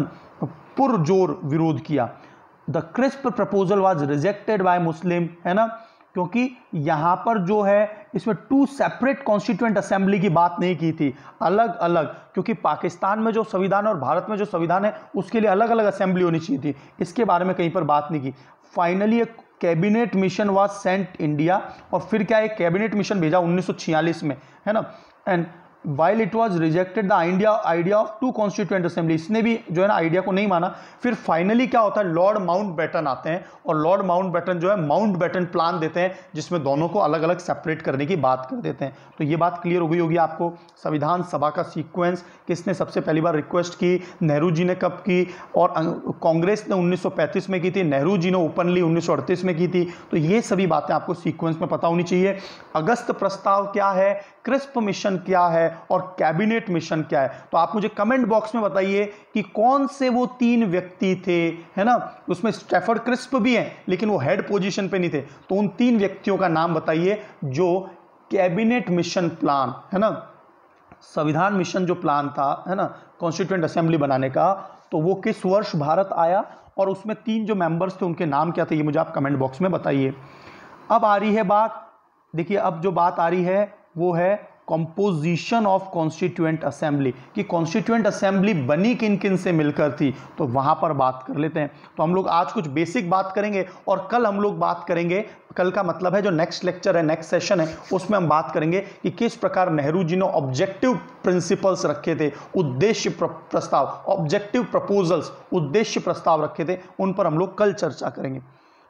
पुरजोर विरोध किया। The Cripps proposal was rejected by Muslim, है ना, क्योंकि यहाँ पर जो है इसमें टू सेपरेट कॉन्स्टिट्यूएंट असेंबली की बात नहीं की थी, अलग अलग, क्योंकि पाकिस्तान में जो संविधान है और भारत में जो संविधान है उसके लिए अलग अलग असेंबली होनी चाहिए थी, इसके बारे में कहीं पर बात नहीं की। फाइनली एक cabinet mission was sent India, और फिर क्या एक कैबिनेट मिशन भेजा उन्नीस सौ छियालीस में, है ना, and while it was rejected the idea idea of to constituent assembly, इसने भी जो है ना आइडिया को नहीं माना। फिर फाइनली क्या होता है, लॉर्ड माउंटबेटन आते हैं, और लॉर्ड माउंटबेटन जो है माउंटबेटन प्लान देते हैं, जिसमें दोनों को अलग अलग सेपरेट करने की बात कर देते हैं। तो ये बात क्लियर हो गई होगी आपको। संविधान सभा का सीक्वेंस, किसने सबसे पहली बार रिक्वेस्ट की, नेहरू जी ने कब की, और कांग्रेस ने उन्नीस सौ पैंतीस में की थी, नेहरू जी ने ओपनली उन्नीस सौ अड़तीस में की थी। तो ये सभी बातें आपको सीक्वेंस में पता होनी चाहिए। अगस्त प्रस्ताव क्या है, क्रिस्प मिशन क्या है, और कैबिनेट मिशन क्या है। तो आप मुझे कमेंट बॉक्स में बताइए कि कौन से वो तीन व्यक्ति थे, है ना, उसमें स्टैफर्ड क्रिस्प भी हैं लेकिन वो हेड पोजीशन पे नहीं थे। तो उन तीन व्यक्तियों का नाम बताइए जो कैबिनेट मिशन प्लान, है ना, संविधान मिशन जो प्लान था, है ना, कॉन्स्टिट्यूएंट असेंबली बनाने का, तो वो किस वर्ष भारत आया, और उसमें तीन जो मेंबर्स थे उनके नाम क्या थे, ये मुझे आप कमेंट बॉक्स में बताइए। अब आ रही है बात, देखिए अब जो बात आ रही है वो है कंपोजिशन ऑफ कॉन्स्टिट्यूएंट असेंबली, कि कॉन्स्टिट्यूएंट असेंबली बनी किन किन से मिलकर थी, तो वहां पर बात कर लेते हैं। तो हम लोग आज कुछ बेसिक बात करेंगे, और कल हम लोग बात करेंगे, कल का मतलब है जो नेक्स्ट लेक्चर है, नेक्स्ट सेशन है, उसमें हम बात करेंगे कि किस प्रकार नेहरू जी ने ऑब्जेक्टिव प्रिंसिपल्स रखे थे, उद्देश्य प्रस्ताव, ऑब्जेक्टिव प्रपोजल्स, उद्देश्य प्रस्ताव रखे थे, उन पर हम लोग कल चर्चा करेंगे।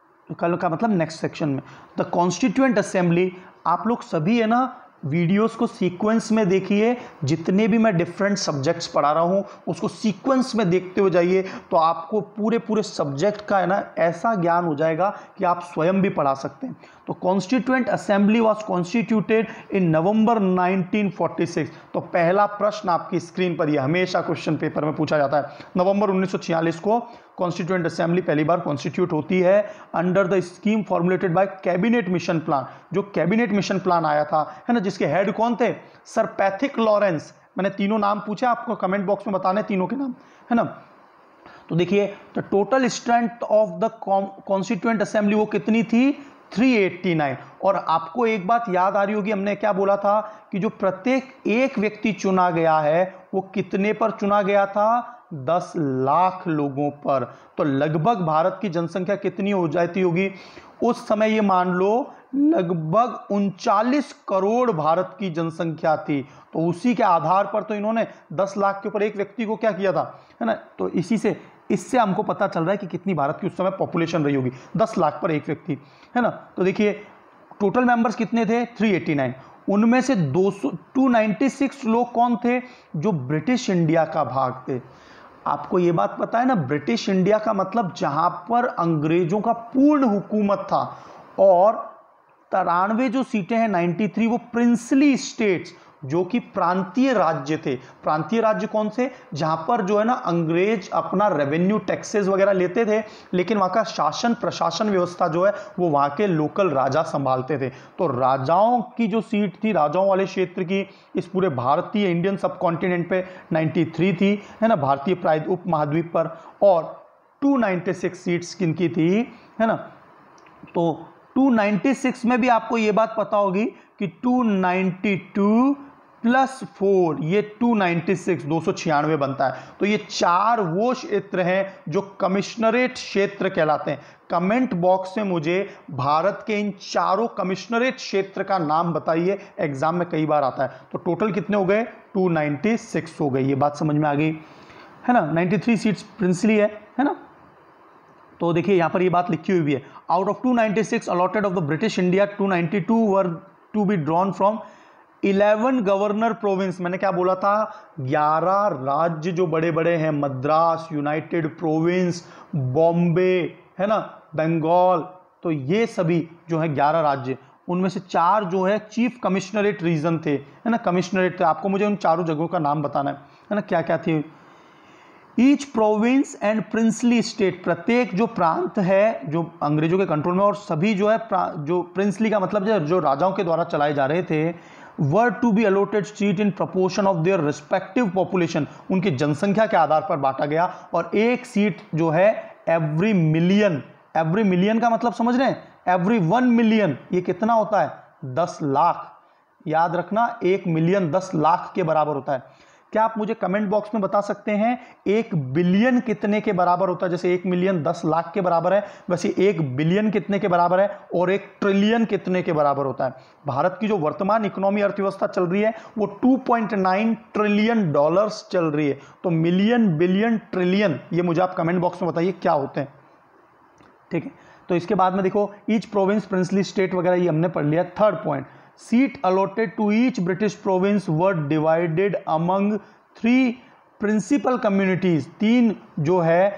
कल का मतलब नेक्स्ट सेक्शन में। द कॉन्स्टिट्यूएंट असेंबली, आप लोग सभी है ना वीडियोस को सीक्वेंस में देखिए, जितने भी मैं डिफरेंट सब्जेक्ट्स पढ़ा रहा हूँ उसको सीक्वेंस में देखते हुए जाइए, तो आपको पूरे पूरे सब्जेक्ट का है ना ऐसा ज्ञान हो जाएगा कि आप स्वयं भी पढ़ा सकते हैं। तो constituent assembly was constituted in November nineteen forty six. तो पहला प्रश्न आपकी स्क्रीन पर, यह हमेशा क्वेश्चन पेपर में पूछा जाता है, नवंबर उन्नीस सौ छियालीस को कॉन्स्टिट्यूएंट असेंबली पहली बार कॉन्स्टिट्यूट होती है under the scheme formulated by cabinet mission plan. जो कैबिनेट मिशन प्लान आया था, है ना, जिसके हेड कौन थे, सर पैथिक लॉरेंस। मैंने तीनों नाम पूछे, आपको कमेंट बॉक्स में बताने तीनों के नाम, है ना। तो देखिए the total strength of the constituent assembly वो कितनी थी, तीन सौ नवासी। और आपको एक बात याद आ रही होगी, हमने क्या बोला था कि जो प्रत्येक एक व्यक्ति चुना गया है वो कितने पर चुना गया था, दस लाख लोगों पर। तो लगभग भारत की जनसंख्या कितनी हो जाती होगी उस समय, ये मान लो लगभग उनचालीस करोड़ भारत की जनसंख्या थी। तो उसी के आधार पर तो इन्होंने दस लाख के ऊपर एक व्यक्ति को क्या किया था, है ना। तो इसी से इससे हमको पता चल रहा है कि कितनी भारत की उस समय पॉपुलेशन रही होगी, दस लाख पर एक व्यक्ति, है ना। तो देखिए टोटल मेंबर्स कितने थे, तीन सौ नवासी। उनमें से दो सौ दो सौ छियानवे लोग कौन थे, जो ब्रिटिश इंडिया का भाग थे। आपको ये बात पता है ना, ब्रिटिश इंडिया का मतलब जहां पर अंग्रेजों का पूर्ण हुकूमत था, और तिरानवे जो सीटें हैं तिरानवे वो प्रिंसली स्टेट्स, जो कि प्रांतीय राज्य थे। प्रांतीय राज्य कौन से, जहां पर जो है ना अंग्रेज अपना रेवेन्यू टैक्सेस वगैरह लेते थे, लेकिन वहां का शासन प्रशासन व्यवस्था जो है वो वहां के लोकल राजा संभालते थे। तो राजाओं की जो सीट थी, राजाओं वाले क्षेत्र की, इस पूरे भारतीय इंडियन सब कॉन्टिनेंट पे तिरानवे थी, है ना, भारतीय प्राय उप महाद्वीप पर। और दो सौ छियानवे सीट्स किनकी थी, है ना। तो दो सौ छियानवे में भी आपको ये बात पता होगी कि दो सौ बानवे प्लस फोर, ये टू नाइन्टी सिक्स, दो सौ छियानवे बनता है। तो ये चार वो क्षेत्र हैं जो कमिश्नरेट क्षेत्र कहलाते हैं। कमेंट बॉक्स में मुझे भारत के इन चारों कमिश्नरेट क्षेत्र का नाम बताइए, एग्जाम में कई बार आता है। तो टोटल कितने हो गए, टू नाइन्टी सिक्स हो गए। ये बात समझ में आ गई है ना। नाइन्टी थ्री सीट्स प्रिंसली है है ना। तो देखिए यहां पर ये बात लिखी हुई भी है, out of two ninety six allotted of the British India, two ninety two were to be drawn from eleven governor province. मैंने क्या बोला था, ग्यारह राज्य जो बड़े बड़े हैं, मद्रास, यूनाइटेड प्रोविंस, बॉम्बे है ना, बंगाल, तो ये सभी जो है ग्यारह राज्य, उनमें से चार जो है चीफ कमिश्नरेट रीजन थे है ना, कमिश्नरेट थे। आपको मुझे उन चारों जगहों का नाम बताना है है ना, क्या क्या थी। Each province and princely state, प्रत्येक जो प्रांत है जो अंग्रेजों के कंट्रोल में, और सभी जो है जो प्रिंसली का मतलब जो, जो राजाओं के द्वारा चलाए जा रहे थे, were to be allotted seat in proportion of their respective population, उनकी जनसंख्या के आधार पर बांटा गया। और एक सीट जो है एवरी मिलियन, एवरी मिलियन का मतलब समझ रहे हैं, एवरी वन मिलियन, ये कितना होता है, दस लाख। याद रखना, एक मिलियन दस लाख के बराबर होता है। क्या आप मुझे कमेंट बॉक्स में बता सकते हैं एक बिलियन कितने के बराबर होता है? जैसे एक मिलियन दस लाख के बराबर है, वैसे एक बिलियन कितने के बराबर है, और एक ट्रिलियन कितने के बराबर होता है? भारत की जो वर्तमान इकोनॉमी अर्थव्यवस्था चल रही है वो two point nine trillion dollars चल रही है। तो मिलियन, बिलियन, ट्रिलियन, ये मुझे आप कमेंट बॉक्स में बताइए क्या होते हैं, ठीक है। तो इसके बाद में देखो ईच प्रोविंस, प्रिंसली स्टेट वगैरह ये हमने पढ़ लिया। Third point, seat allotted to each British province were divided among three principal communities. तीन जो है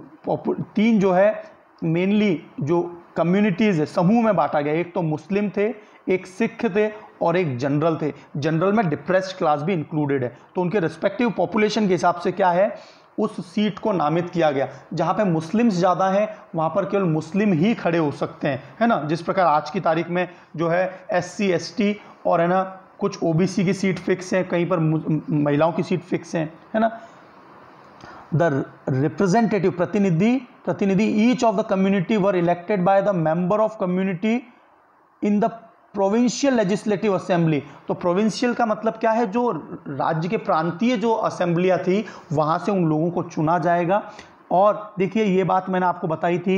तीन जो है मेनली जो कम्युनिटीज है, समूह में बांटा गया। एक तो मुस्लिम थे, एक सिख थे, और एक जनरल थे। जनरल में डिप्रेस्ड क्लास भी इंक्लूडेड है। तो उनके रिस्पेक्टिव पॉपुलेशन के हिसाब से क्या है, उस सीट को नामित किया गया। जहां पे मुस्लिम्स ज़्यादा हैं वहां पर केवल मुस्लिम ही खड़े हो सकते हैं, है ना। जिस प्रकार आज की तारीख में जो है एस सी एस टी और है ना कुछ ओ बी सी की सीट फिक्स है, कहीं पर महिलाओं की सीट फिक्स है, है ना। द रिप्रेजेंटेटिव, प्रतिनिधि प्रतिनिधि each of the community were elected by the member of community in the provincial legislative assembly. तो प्रोविंशियल का मतलब क्या है, जो राज्य के प्रांतीय जो असेंबलियां थी वहां से उन लोगों को चुना जाएगा। और देखिए ये बात मैंने आपको बताई थी,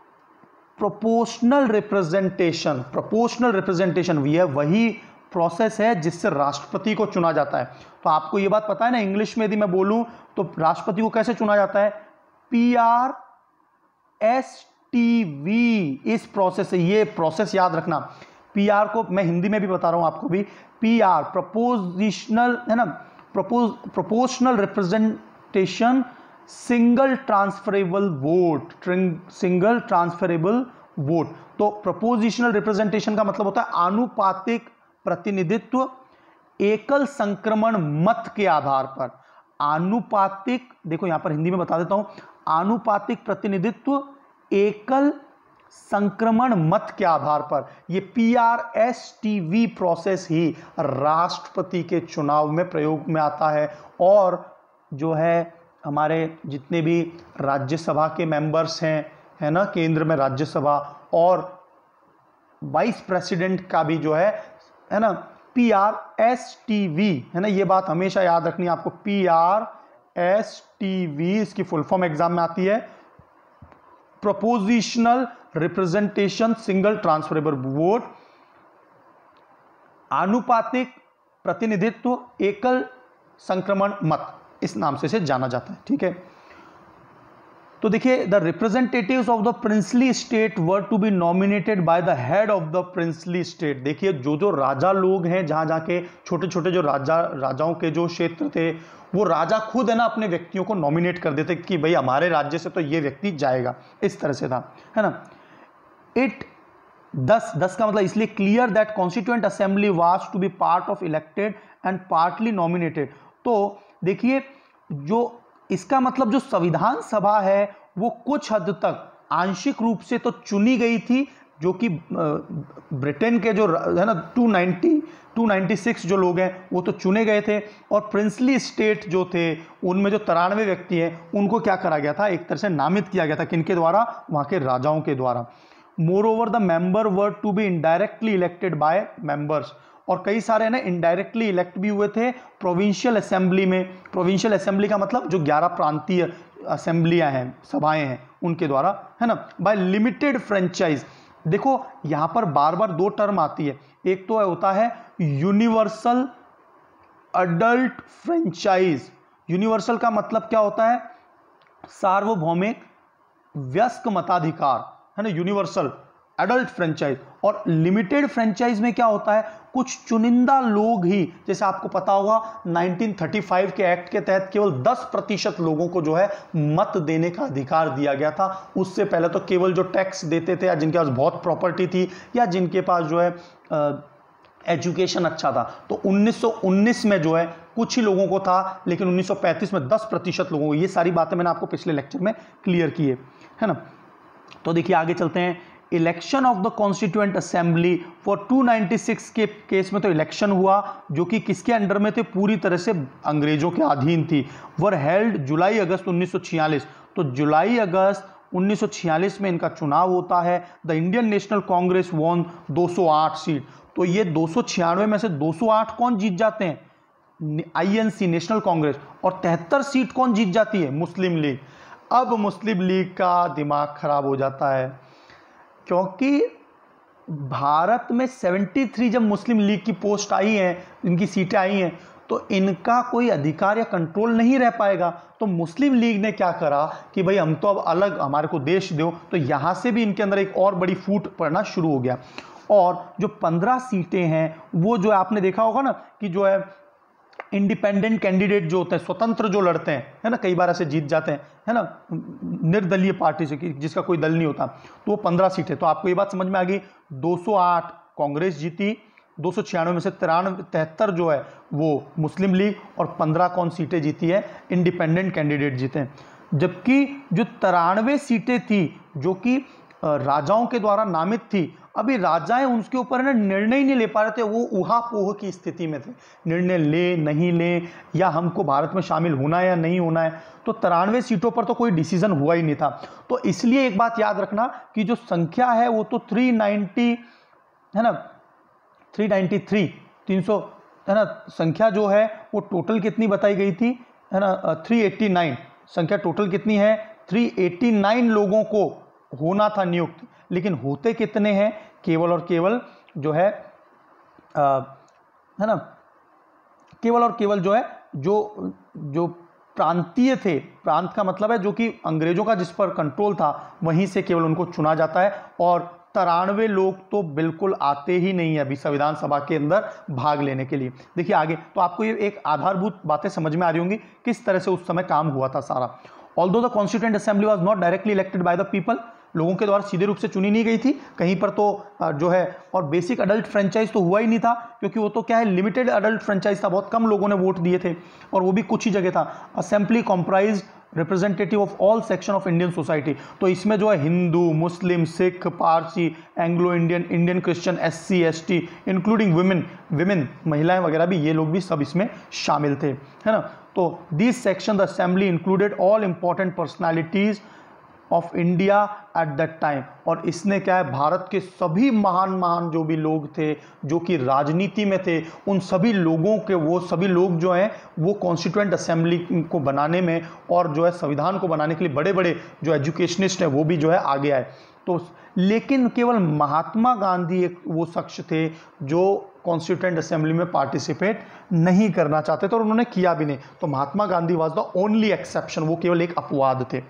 प्रोपोर्शनल रिप्रेजेंटेशन, प्रोपोर्शनल रिप्रेजेंटेशन यह वही प्रोसेस है जिससे राष्ट्रपति को चुना जाता है। तो आपको ये बात पता है ना, इंग्लिश में यदि मैं बोलूं तो राष्ट्रपति को कैसे चुना जाता है, P R S T V, इस प्रोसेस से। ये प्रोसेस याद रखना, पीआर को मैं हिंदी में भी बता रहा हूं आपको भी, पीआर प्रपोजिशनल है ना, propose proportional representation single transferable vote, single transferable vote. तो प्रपोजिशनल रिप्रेजेंटेशन का मतलब होता है आनुपातिक प्रतिनिधित्व एकल संक्रमण मत के आधार पर। आनुपातिक, देखो यहां पर हिंदी में बता देता हूं, आनुपातिक प्रतिनिधित्व एकल संक्रमण मत के आधार पर। ये P R S T V process ही राष्ट्रपति के चुनाव में प्रयोग में आता है। और जो है हमारे जितने भी राज्यसभा के मेंबर्स हैं, है ना, केंद्र में राज्यसभा, और वाइस प्रेसिडेंट का भी जो है है ना P R S T V, है ना। ये बात हमेशा याद रखनी है आपको, P R S T V, इसकी फुल फॉर्म एग्जाम में आती है, propositional representation single transferable vote, आनुपातिक प्रतिनिधित्व एकल संक्रमण मत, इस नाम से इसे जाना जाता है, ठीक है। तो देखिए, the representatives of the princely state were to be nominated by the head of the princely state. देखिए जो जो राजा लोग हैं, जहां जहां के छोटे छोटे जो राजा राजाओं के जो क्षेत्र थे, वो राजा खुद है ना अपने व्यक्तियों को नॉमिनेट कर देते कि भाई हमारे राज्य से तो ये व्यक्ति जाएगा, इस तरह से था, है ना। इट दस दस का मतलब इसलिए clear that constituent assembly was to be part of elected and partly nominated. तो देखिए जो इसका मतलब जो संविधान सभा है वो कुछ हद तक आंशिक रूप से तो चुनी गई थी, जो कि ब्रिटेन के जो है ना टू नाइन्टी सिक्स जो लोग हैं वो तो चुने गए थे, और प्रिंसली स्टेट जो थे उनमें जो तिरानवे व्यक्ति हैं उनको क्या करा गया था, एक तरह से नामित किया गया था, किनके द्वारा, वहाँ के राजाओं के द्वारा। More over the member were to be indirectly elected by members, और कई सारे है ना इनडायरेक्टली इलेक्ट भी हुए थे प्रोविंशियल असेंबली में। प्रोविंशियल असेंबली का मतलब जो ग्यारह प्रांतीय असेंबलियां हैं, सभाएं हैं, उनके द्वारा, है ना, बाय लिमिटेड फ्रेंचाइज। देखो यहां पर बार बार दो टर्म आती है, एक तो होता है यूनिवर्सल अडल्ट फ्रेंचाइज। यूनिवर्सल का मतलब क्या होता है? सार्वभौमिक वयस्क मताधिकार, है ना, यूनिवर्सल एडल्ट फ्रेंचाइज। और लिमिटेड फ्रेंचाइज में क्या होता है? कुछ चुनिंदा लोग ही, जैसे आपको पता होगा नाइनटीन थर्टी फाइव के एक्ट के तहत केवल दस प्रतिशत लोगों को जो है मत देने का अधिकार दिया गया था। उससे पहले तो केवल जो टैक्स देते थे या जिनके पास बहुत प्रॉपर्टी थी या जिनके पास जो है एजुकेशन अच्छा था, तो उन्नीस सौ उन्नीस में जो है कुछ ही लोगों को था, लेकिन उन्नीस सौ पैंतीस में दस प्रतिशत लोगों को। ये सारी बातें मैंने आपको पिछले लेक्चर में क्लियर की है, है ना। तो देखिए आगे चलते हैं। Election of the constituent assembly for two ninety six के केस में तो इलेक्शन हुआ जो कि किसके अंडर में थे? पूरी तरह से अंग्रेजों के अधीन थी। वर हेल्ड जुलाई अगस्त उन्नीस सौ छियालीस। तो जुलाई अगस्त उन्नीस सौ छियालीस में इनका चुनाव होता है। The Indian national congress won दो सौ आठ सीट। तो ये दो सौ छियानवे में से दो सौ आठ कौन जीत जाते हैं? INC, national congress. और तिहत्तर सीट कौन जीत जाती है? Muslim league. अब मुस्लिम लीग का दिमाग खराब हो जाता है, क्योंकि भारत में तिहत्तर जब मुस्लिम लीग की पोस्ट आई है, इनकी सीटें आई हैं, तो इनका कोई अधिकार या कंट्रोल नहीं रह पाएगा। तो मुस्लिम लीग ने क्या करा कि भाई हम तो अब अलग, हमारे को देश दो। तो यहाँ से भी इनके अंदर एक और बड़ी फूट पड़ना शुरू हो गया। और जो पंद्रह सीटें हैं वो जो आपने देखा होगा ना कि जो है इंडिपेंडेंट कैंडिडेट जो होते हैं, स्वतंत्र जो लड़ते हैं, है ना, कई बार ऐसे जीत जाते हैं, है ना, निर्दलीय पार्टी से, जिसका कोई दल नहीं होता, तो वो पंद्रह सीटें। तो आपको ये बात समझ में आ गई। दो सौ आठ कांग्रेस जीती, दो सौ छियानवे में से तिरानवे तिहत्तर जो है वो मुस्लिम लीग, और पंद्रह कौन सीटें जीती है? इंडिपेंडेंट कैंडिडेट जीते। जबकि जो तिरानवे सीटें थी जो कि राजाओं के द्वारा नामित थी, अभी राजाएं उनके ऊपर ना निर्णय ही नहीं ले पा रहे थे। वो ऊहापोह की स्थिति में थे, निर्णय ले नहीं ले, या हमको भारत में शामिल होना है या नहीं होना है। तो तिरानवे सीटों पर तो कोई डिसीजन हुआ ही नहीं था। तो इसलिए एक बात याद रखना कि जो संख्या है वो तो तीन सौ नब्बे, है ना, तीन सौ तिरानवे, तीन सौ, है ना, संख्या जो है वो टोटल कितनी बताई गई थी, है ना, तीन सौ नवासी। संख्या टोटल कितनी है? तीन सौ नवासी लोगों को होना था नियुक्त, लेकिन होते कितने हैं? केवल और केवल जो है आ, है ना, केवल और केवल जो है जो जो प्रांतीय थे, प्रांत का मतलब है जो कि अंग्रेजों का जिस पर कंट्रोल था, वहीं से केवल उनको चुना जाता है। और तिरानवे लोग तो बिल्कुल आते ही नहीं है अभी संविधान सभा के अंदर भाग लेने के लिए। देखिए आगे, तो आपको ये एक आधारभूत बातें समझ में आ रही होंगी किस तरह से उस समय काम हुआ था सारा। Although the constituent assembly was not directly elected by the people, लोगों के द्वारा सीधे रूप से चुनी नहीं गई थी कहीं पर तो जो है, और बेसिक अडल्ट फ्रेंचाइज तो हुआ ही नहीं था, क्योंकि वो तो क्या है, लिमिटेड अडल्ट फ्रेंचाइज था, बहुत कम लोगों ने वोट दिए थे, और वो भी कुछ ही जगह था। Assembly comprise representative of all section of Indian society. तो इसमें जो है Hindu, Muslim, Sikh, Parsi, Anglo Indian, Indian Christian, S C S T, including women, women महिलाएं वगैरह भी, ये लोग भी सब इसमें शामिल थे, है ना। तो this section the assembly included all important personalities of India at that time. और इसने क्या है, भारत के सभी महान महान जो भी लोग थे जो कि राजनीति में थे, उन सभी लोगों के, वो सभी लोग जो हैं वो कॉन्स्टिट्यूएंट असेंबली को बनाने में और जो है संविधान को बनाने के लिए बड़े बड़े जो एजुकेशनिस्ट हैं वो भी जो है आगे आए। तो लेकिन केवल महात्मा गांधी एक वो शख्स थे जो कॉन्स्टिट्यूएंट असेंबली में पार्टिसिपेट नहीं करना चाहते थे, और उन्होंने किया भी नहीं। तो Mahatma Gandhi was the only exception, वो केवल एक अपवाद थे।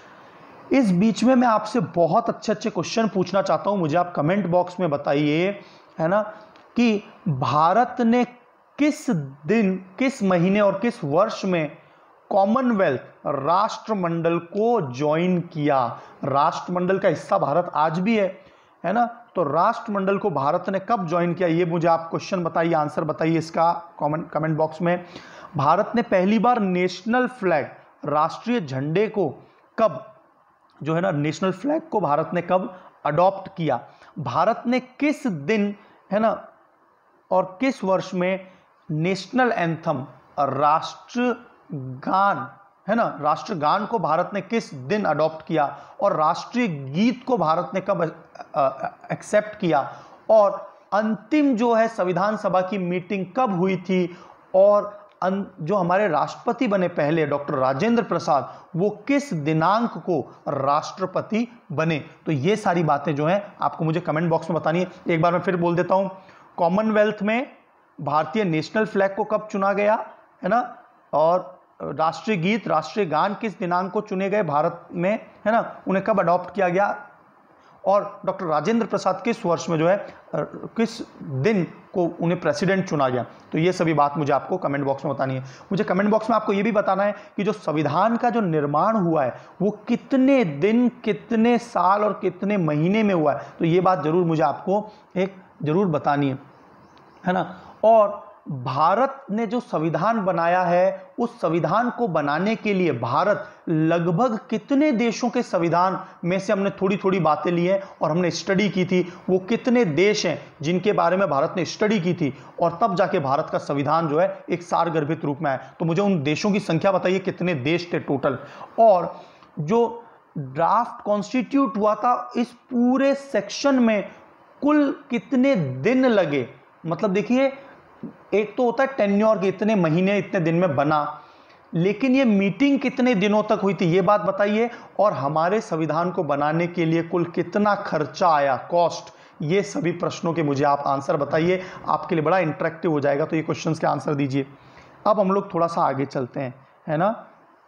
इस बीच में मैं आपसे बहुत अच्छे अच्छे क्वेश्चन पूछना चाहता हूं, मुझे आप कमेंट बॉक्स में बताइए, है ना, कि भारत ने किस दिन, किस महीने और किस वर्ष में कॉमनवेल्थ राष्ट्रमंडल को ज्वाइन किया। राष्ट्रमंडल का हिस्सा भारत आज भी है, है ना। तो राष्ट्रमंडल को भारत ने कब ज्वाइन किया, ये मुझे आप क्वेश्चन बताइए, आंसर बताइए इसका कमेंट कमेंट बॉक्स में। भारत ने पहली बार नेशनल फ्लैग, राष्ट्रीय झंडे को कब, जो है ना, नेशनल फ्लैग को भारत ने कब अडॉप्ट किया। भारत ने किस दिन, है ना, और किस वर्ष में नेशनल एंथम, राष्ट्रगान, है ना, राष्ट्रगान को भारत ने किस दिन अडॉप्ट किया, और राष्ट्रीय गीत को भारत ने कब एक्सेप्ट किया, और अंतिम जो है संविधान सभा की मीटिंग कब हुई थी, और जो हमारे राष्ट्रपति बने पहले डॉक्टर राजेंद्र प्रसाद, वो किस दिनांक को राष्ट्रपति बने। तो ये सारी बातें जो हैं आपको मुझे कमेंट बॉक्स में बतानी है। एक बार मैं फिर बोल देता हूं, कॉमनवेल्थ में भारतीय नेशनल फ्लैग को कब चुना गया, है ना, और राष्ट्रीय गीत राष्ट्रीय गान किस दिनांक को चुने गए भारत में, है ना, उन्हें कब अडॉप्ट किया गया, और डॉक्टर राजेंद्र प्रसाद किस वर्ष में जो है किस दिन को उन्हें प्रेसिडेंट चुना गया। तो ये सभी बात मुझे आपको कमेंट बॉक्स में बतानी है। मुझे कमेंट बॉक्स में आपको ये भी बताना है कि जो संविधान का जो निर्माण हुआ है वो कितने दिन, कितने साल और कितने महीने में हुआ है। तो ये बात जरूर मुझे आपको एक जरूर बतानी है, है ना। और भारत ने जो संविधान बनाया है, उस संविधान को बनाने के लिए भारत लगभग कितने देशों के संविधान में से हमने थोड़ी थोड़ी बातें ली हैं और हमने स्टडी की थी, वो कितने देश हैं जिनके बारे में भारत ने स्टडी की थी, और तब जाके भारत का संविधान जो है एक सारगर्भित रूप में आया। तो मुझे उन देशों की संख्या बताइए, कितने देश थे टोटल, और जो ड्राफ्ट कॉन्स्टिट्यूट हुआ था इस पूरे सेक्शन में कुल कितने दिन लगे। मतलब देखिए, एक तो होता है टेन्योर के इतने महीने इतने दिन में बना, लेकिन ये मीटिंग कितने दिनों तक हुई थी ये बात बताइए, और हमारे संविधान को बनाने के लिए कुल कितना खर्चा आया, कॉस्ट, ये सभी प्रश्नों के मुझे आप आंसर बताइए। आपके लिए बड़ा इंटरेक्टिव हो जाएगा, तो ये क्वेश्चंस के आंसर दीजिए। अब हम लोग थोड़ा सा आगे चलते हैं, है ना।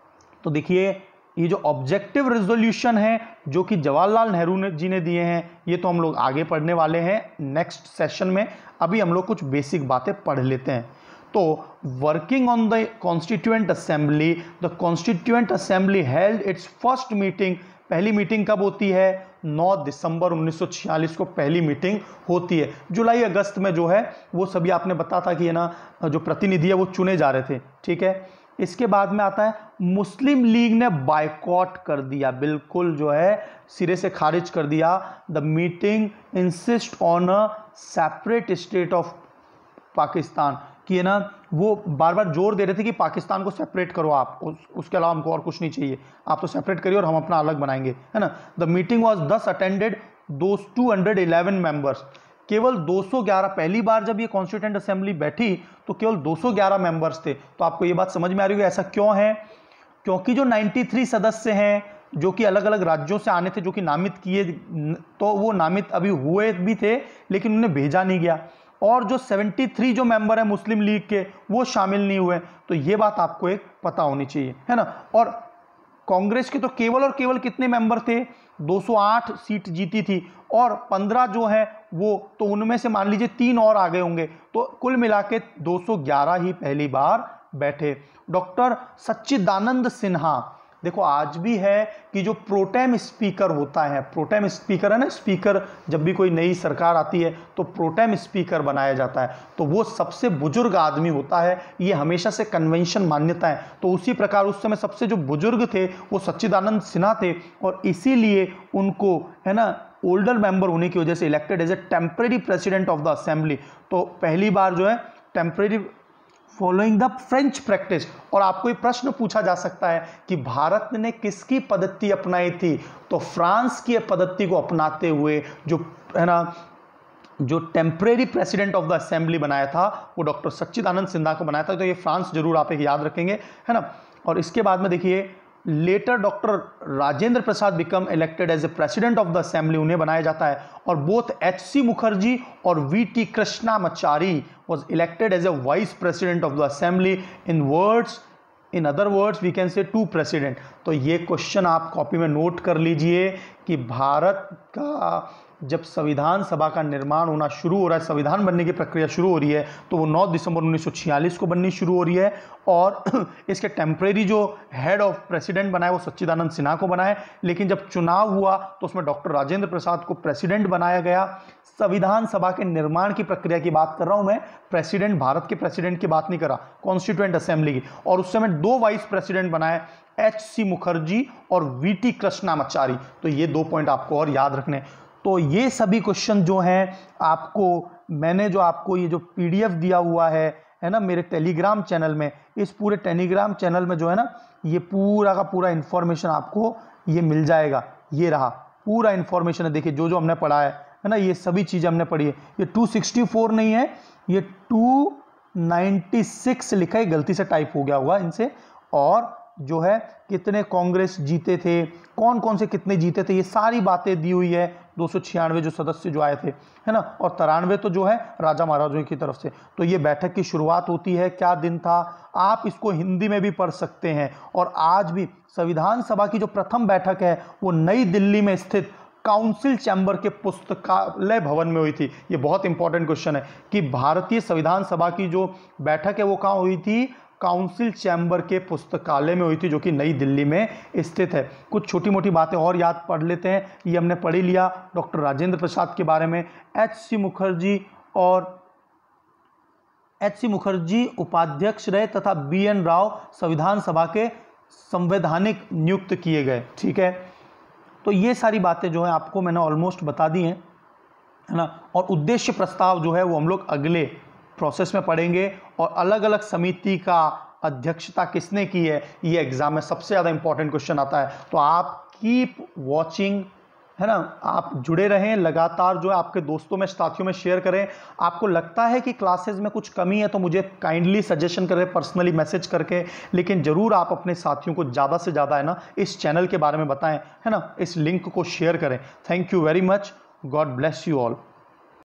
तो देखिए, ये जो ऑब्जेक्टिव रेजोल्यूशन है जो कि जवाहरलाल नेहरू ने जी ने दिए हैं, ये तो हम लोग आगे पढ़ने वाले हैं नेक्स्ट सेशन में। अभी हम लोग कुछ बेसिक बातें पढ़ लेते हैं। तो working on the constituent assembly, the constituent assembly held its first meeting, पहली मीटिंग कब होती है, नौ दिसंबर उन्नीस सौ छियालीस को पहली मीटिंग होती है। जुलाई अगस्त में जो है वो सभी आपने बताया था कि है ना, जो प्रतिनिधि है वो चुने जा रहे थे, ठीक है। इसके बाद में आता है मुस्लिम लीग ने बायकॉट कर दिया, बिल्कुल जो है सिरे से खारिज कर दिया। The meeting insist on a separate state of Pakistan, कि है ना वो बार बार जोर दे रहे थे कि पाकिस्तान को सेपरेट करो आप, उस, उसके अलावा हमको और कुछ नहीं चाहिए, आप तो सेपरेट करिए और हम अपना अलग बनाएंगे, है ना। The meeting was thus attended those two hundred eleven members, केवल दो सौ ग्यारह, पहली बार जब ये कॉन्स्टिट्यूएंट असेंबली बैठी तो केवल दो सौ ग्यारह मेंबर्स थे। तो आपको ये बात समझ में आ रही होगी ऐसा क्यों है, क्योंकि जो तिरानवे सदस्य हैं जो कि अलग अलग राज्यों से आने थे, जो कि नामित किए, तो वो नामित अभी हुए भी थे लेकिन उन्हें भेजा नहीं गया, और जो तिहत्तर जो मेंबर है मुस्लिम लीग के वो शामिल नहीं हुए। तो ये बात आपको एक पता होनी चाहिए, है ना। और कांग्रेस के तो केवल और केवल कितने मेंबर थे, दो सौ आठ सीट जीती थी, और पंद्रह जो है वो, तो उनमें से मान लीजिए तीन और आ गए होंगे, तो कुल मिला के दो सौ ग्यारह ही पहली बार बैठे। डॉक्टर सच्चिदानंद सिन्हा, देखो आज भी है कि जो प्रोटेम स्पीकर होता है, प्रोटेम स्पीकर है ना, स्पीकर जब भी कोई नई सरकार आती है तो प्रोटेम स्पीकर बनाया जाता है, तो वो सबसे बुजुर्ग आदमी होता है, ये हमेशा से कन्वेंशन मान्यता है। तो उसी प्रकार उस समय सबसे जो बुजुर्ग थे वो सच्चिदानंद सिन्हा थे, और इसीलिए उनको है ना ओल्डर मेंबर होने की वजह से elected as a temporary president of the assembly. तो पहली बार जो है temporary following the French practice. और आपको ये प्रश्न पूछा जा सकता है कि भारत ने किसकी पद्धति अपनाई थी, तो फ्रांस की पद्धति को अपनाते हुए जो है ना जो temporary president of the assembly बनाया था वो डॉक्टर सच्चिदानंद सिन्हा को बनाया था। तो ये फ्रांस जरूर आप एक याद रखेंगे, है ना। और इसके बाद में देखिए later doctor Rajendra Prasad become elected as a president of the assembly, उन्हें बनाया जाता है। और बोथ एच सी मुखर्जी और V T Krishnamachari was elected as a vice president of the assembly. in words in other words we can say two president। तो ये क्वेश्चन आप कॉपी में नोट कर लीजिए कि भारत का जब संविधान सभा का निर्माण होना शुरू हो रहा है, संविधान बनने की प्रक्रिया शुरू हो रही है, तो वो नौ दिसंबर उन्नीस सौ छियालीस को बननी शुरू हो रही है। और इसके टेम्परेरी जो हेड ऑफ प्रेसिडेंट बनाए वो सच्चिदानंद सिन्हा को बनाए, लेकिन जब चुनाव हुआ तो उसमें डॉक्टर राजेंद्र प्रसाद को प्रेसिडेंट बनाया गया। संविधान सभा के निर्माण की प्रक्रिया की बात कर रहा हूं मैं, प्रेसिडेंट, भारत के प्रेसिडेंट की बात नहीं कर रहा, कॉन्स्टिट्यूएंट असेंबली की। और उस समय दो वाइस प्रेसिडेंट बनाए, एच सी मुखर्जी और वी टी कृष्णामाचारी। तो ये दो पॉइंट आपको और याद रखने। तो ये सभी क्वेश्चन जो हैं आपको मैंने जो आपको ये जो पीडीएफ दिया हुआ है है ना मेरे टेलीग्राम चैनल में, इस पूरे टेलीग्राम चैनल में जो है ना ये पूरा का पूरा इंफॉर्मेशन आपको ये मिल जाएगा। ये रहा पूरा इंफॉर्मेशन है, देखिए जो जो हमने पढ़ा है है ना, ये सभी चीज़ें हमने पढ़ी है। ये टू सिक्सटी फोर नहीं है, ये टू नाइन्टी सिक्स लिखा है, गलती से टाइप हो गया होगा इनसे। और जो है कितने कांग्रेस जीते थे, कौन कौन से कितने जीते थे, ये सारी बातें दी हुई है। दो सौ छियानवे जो सदस्य जो आए थे, है ना, और तिरानवे तो जो है राजा महाराजों की तरफ से। तो ये बैठक की शुरुआत होती है, क्या दिन था, आप इसको हिंदी में भी पढ़ सकते हैं। और आज भी संविधान सभा की जो प्रथम बैठक है वो नई दिल्ली में स्थित काउंसिल चैम्बर के पुस्तकालय भवन में हुई थी। ये बहुत इंपॉर्टेंट क्वेश्चन है कि भारतीय संविधान सभा की जो बैठक है वो कहाँ हुई थी, काउंसिल चैम्बर के पुस्तकालय में हुई थी, जो कि नई दिल्ली में स्थित है। कुछ छोटी मोटी बातें और याद पढ़ लेते हैं, ये हमने पढ़ ही लिया डॉक्टर राजेंद्र प्रसाद के बारे में। एच सी मुखर्जी और एच सी मुखर्जी उपाध्यक्ष रहे तथा बी एन राव संविधान सभा के संवैधानिक नियुक्त किए गए। ठीक है, तो ये सारी बातें जो है आपको मैंने ऑलमोस्ट बता दी हैं, है ना। और उद्देश्य प्रस्ताव जो है वो हम लोग अगले प्रोसेस में पढ़ेंगे। और अलग अलग समिति का अध्यक्षता किसने की है, ये एग्जाम में सबसे ज़्यादा इंपॉर्टेंट क्वेश्चन आता है। तो आप कीप वॉचिंग, है ना, आप जुड़े रहें लगातार, जो है आपके दोस्तों में साथियों में शेयर करें। आपको लगता है कि क्लासेस में कुछ कमी है तो मुझे काइंडली सजेशन करें पर्सनली मैसेज करके, लेकिन ज़रूर आप अपने साथियों को ज़्यादा से ज़्यादा, है ना, इस चैनल के बारे में बताएं, है ना, इस लिंक को शेयर करें। Thank you very much, God bless you all.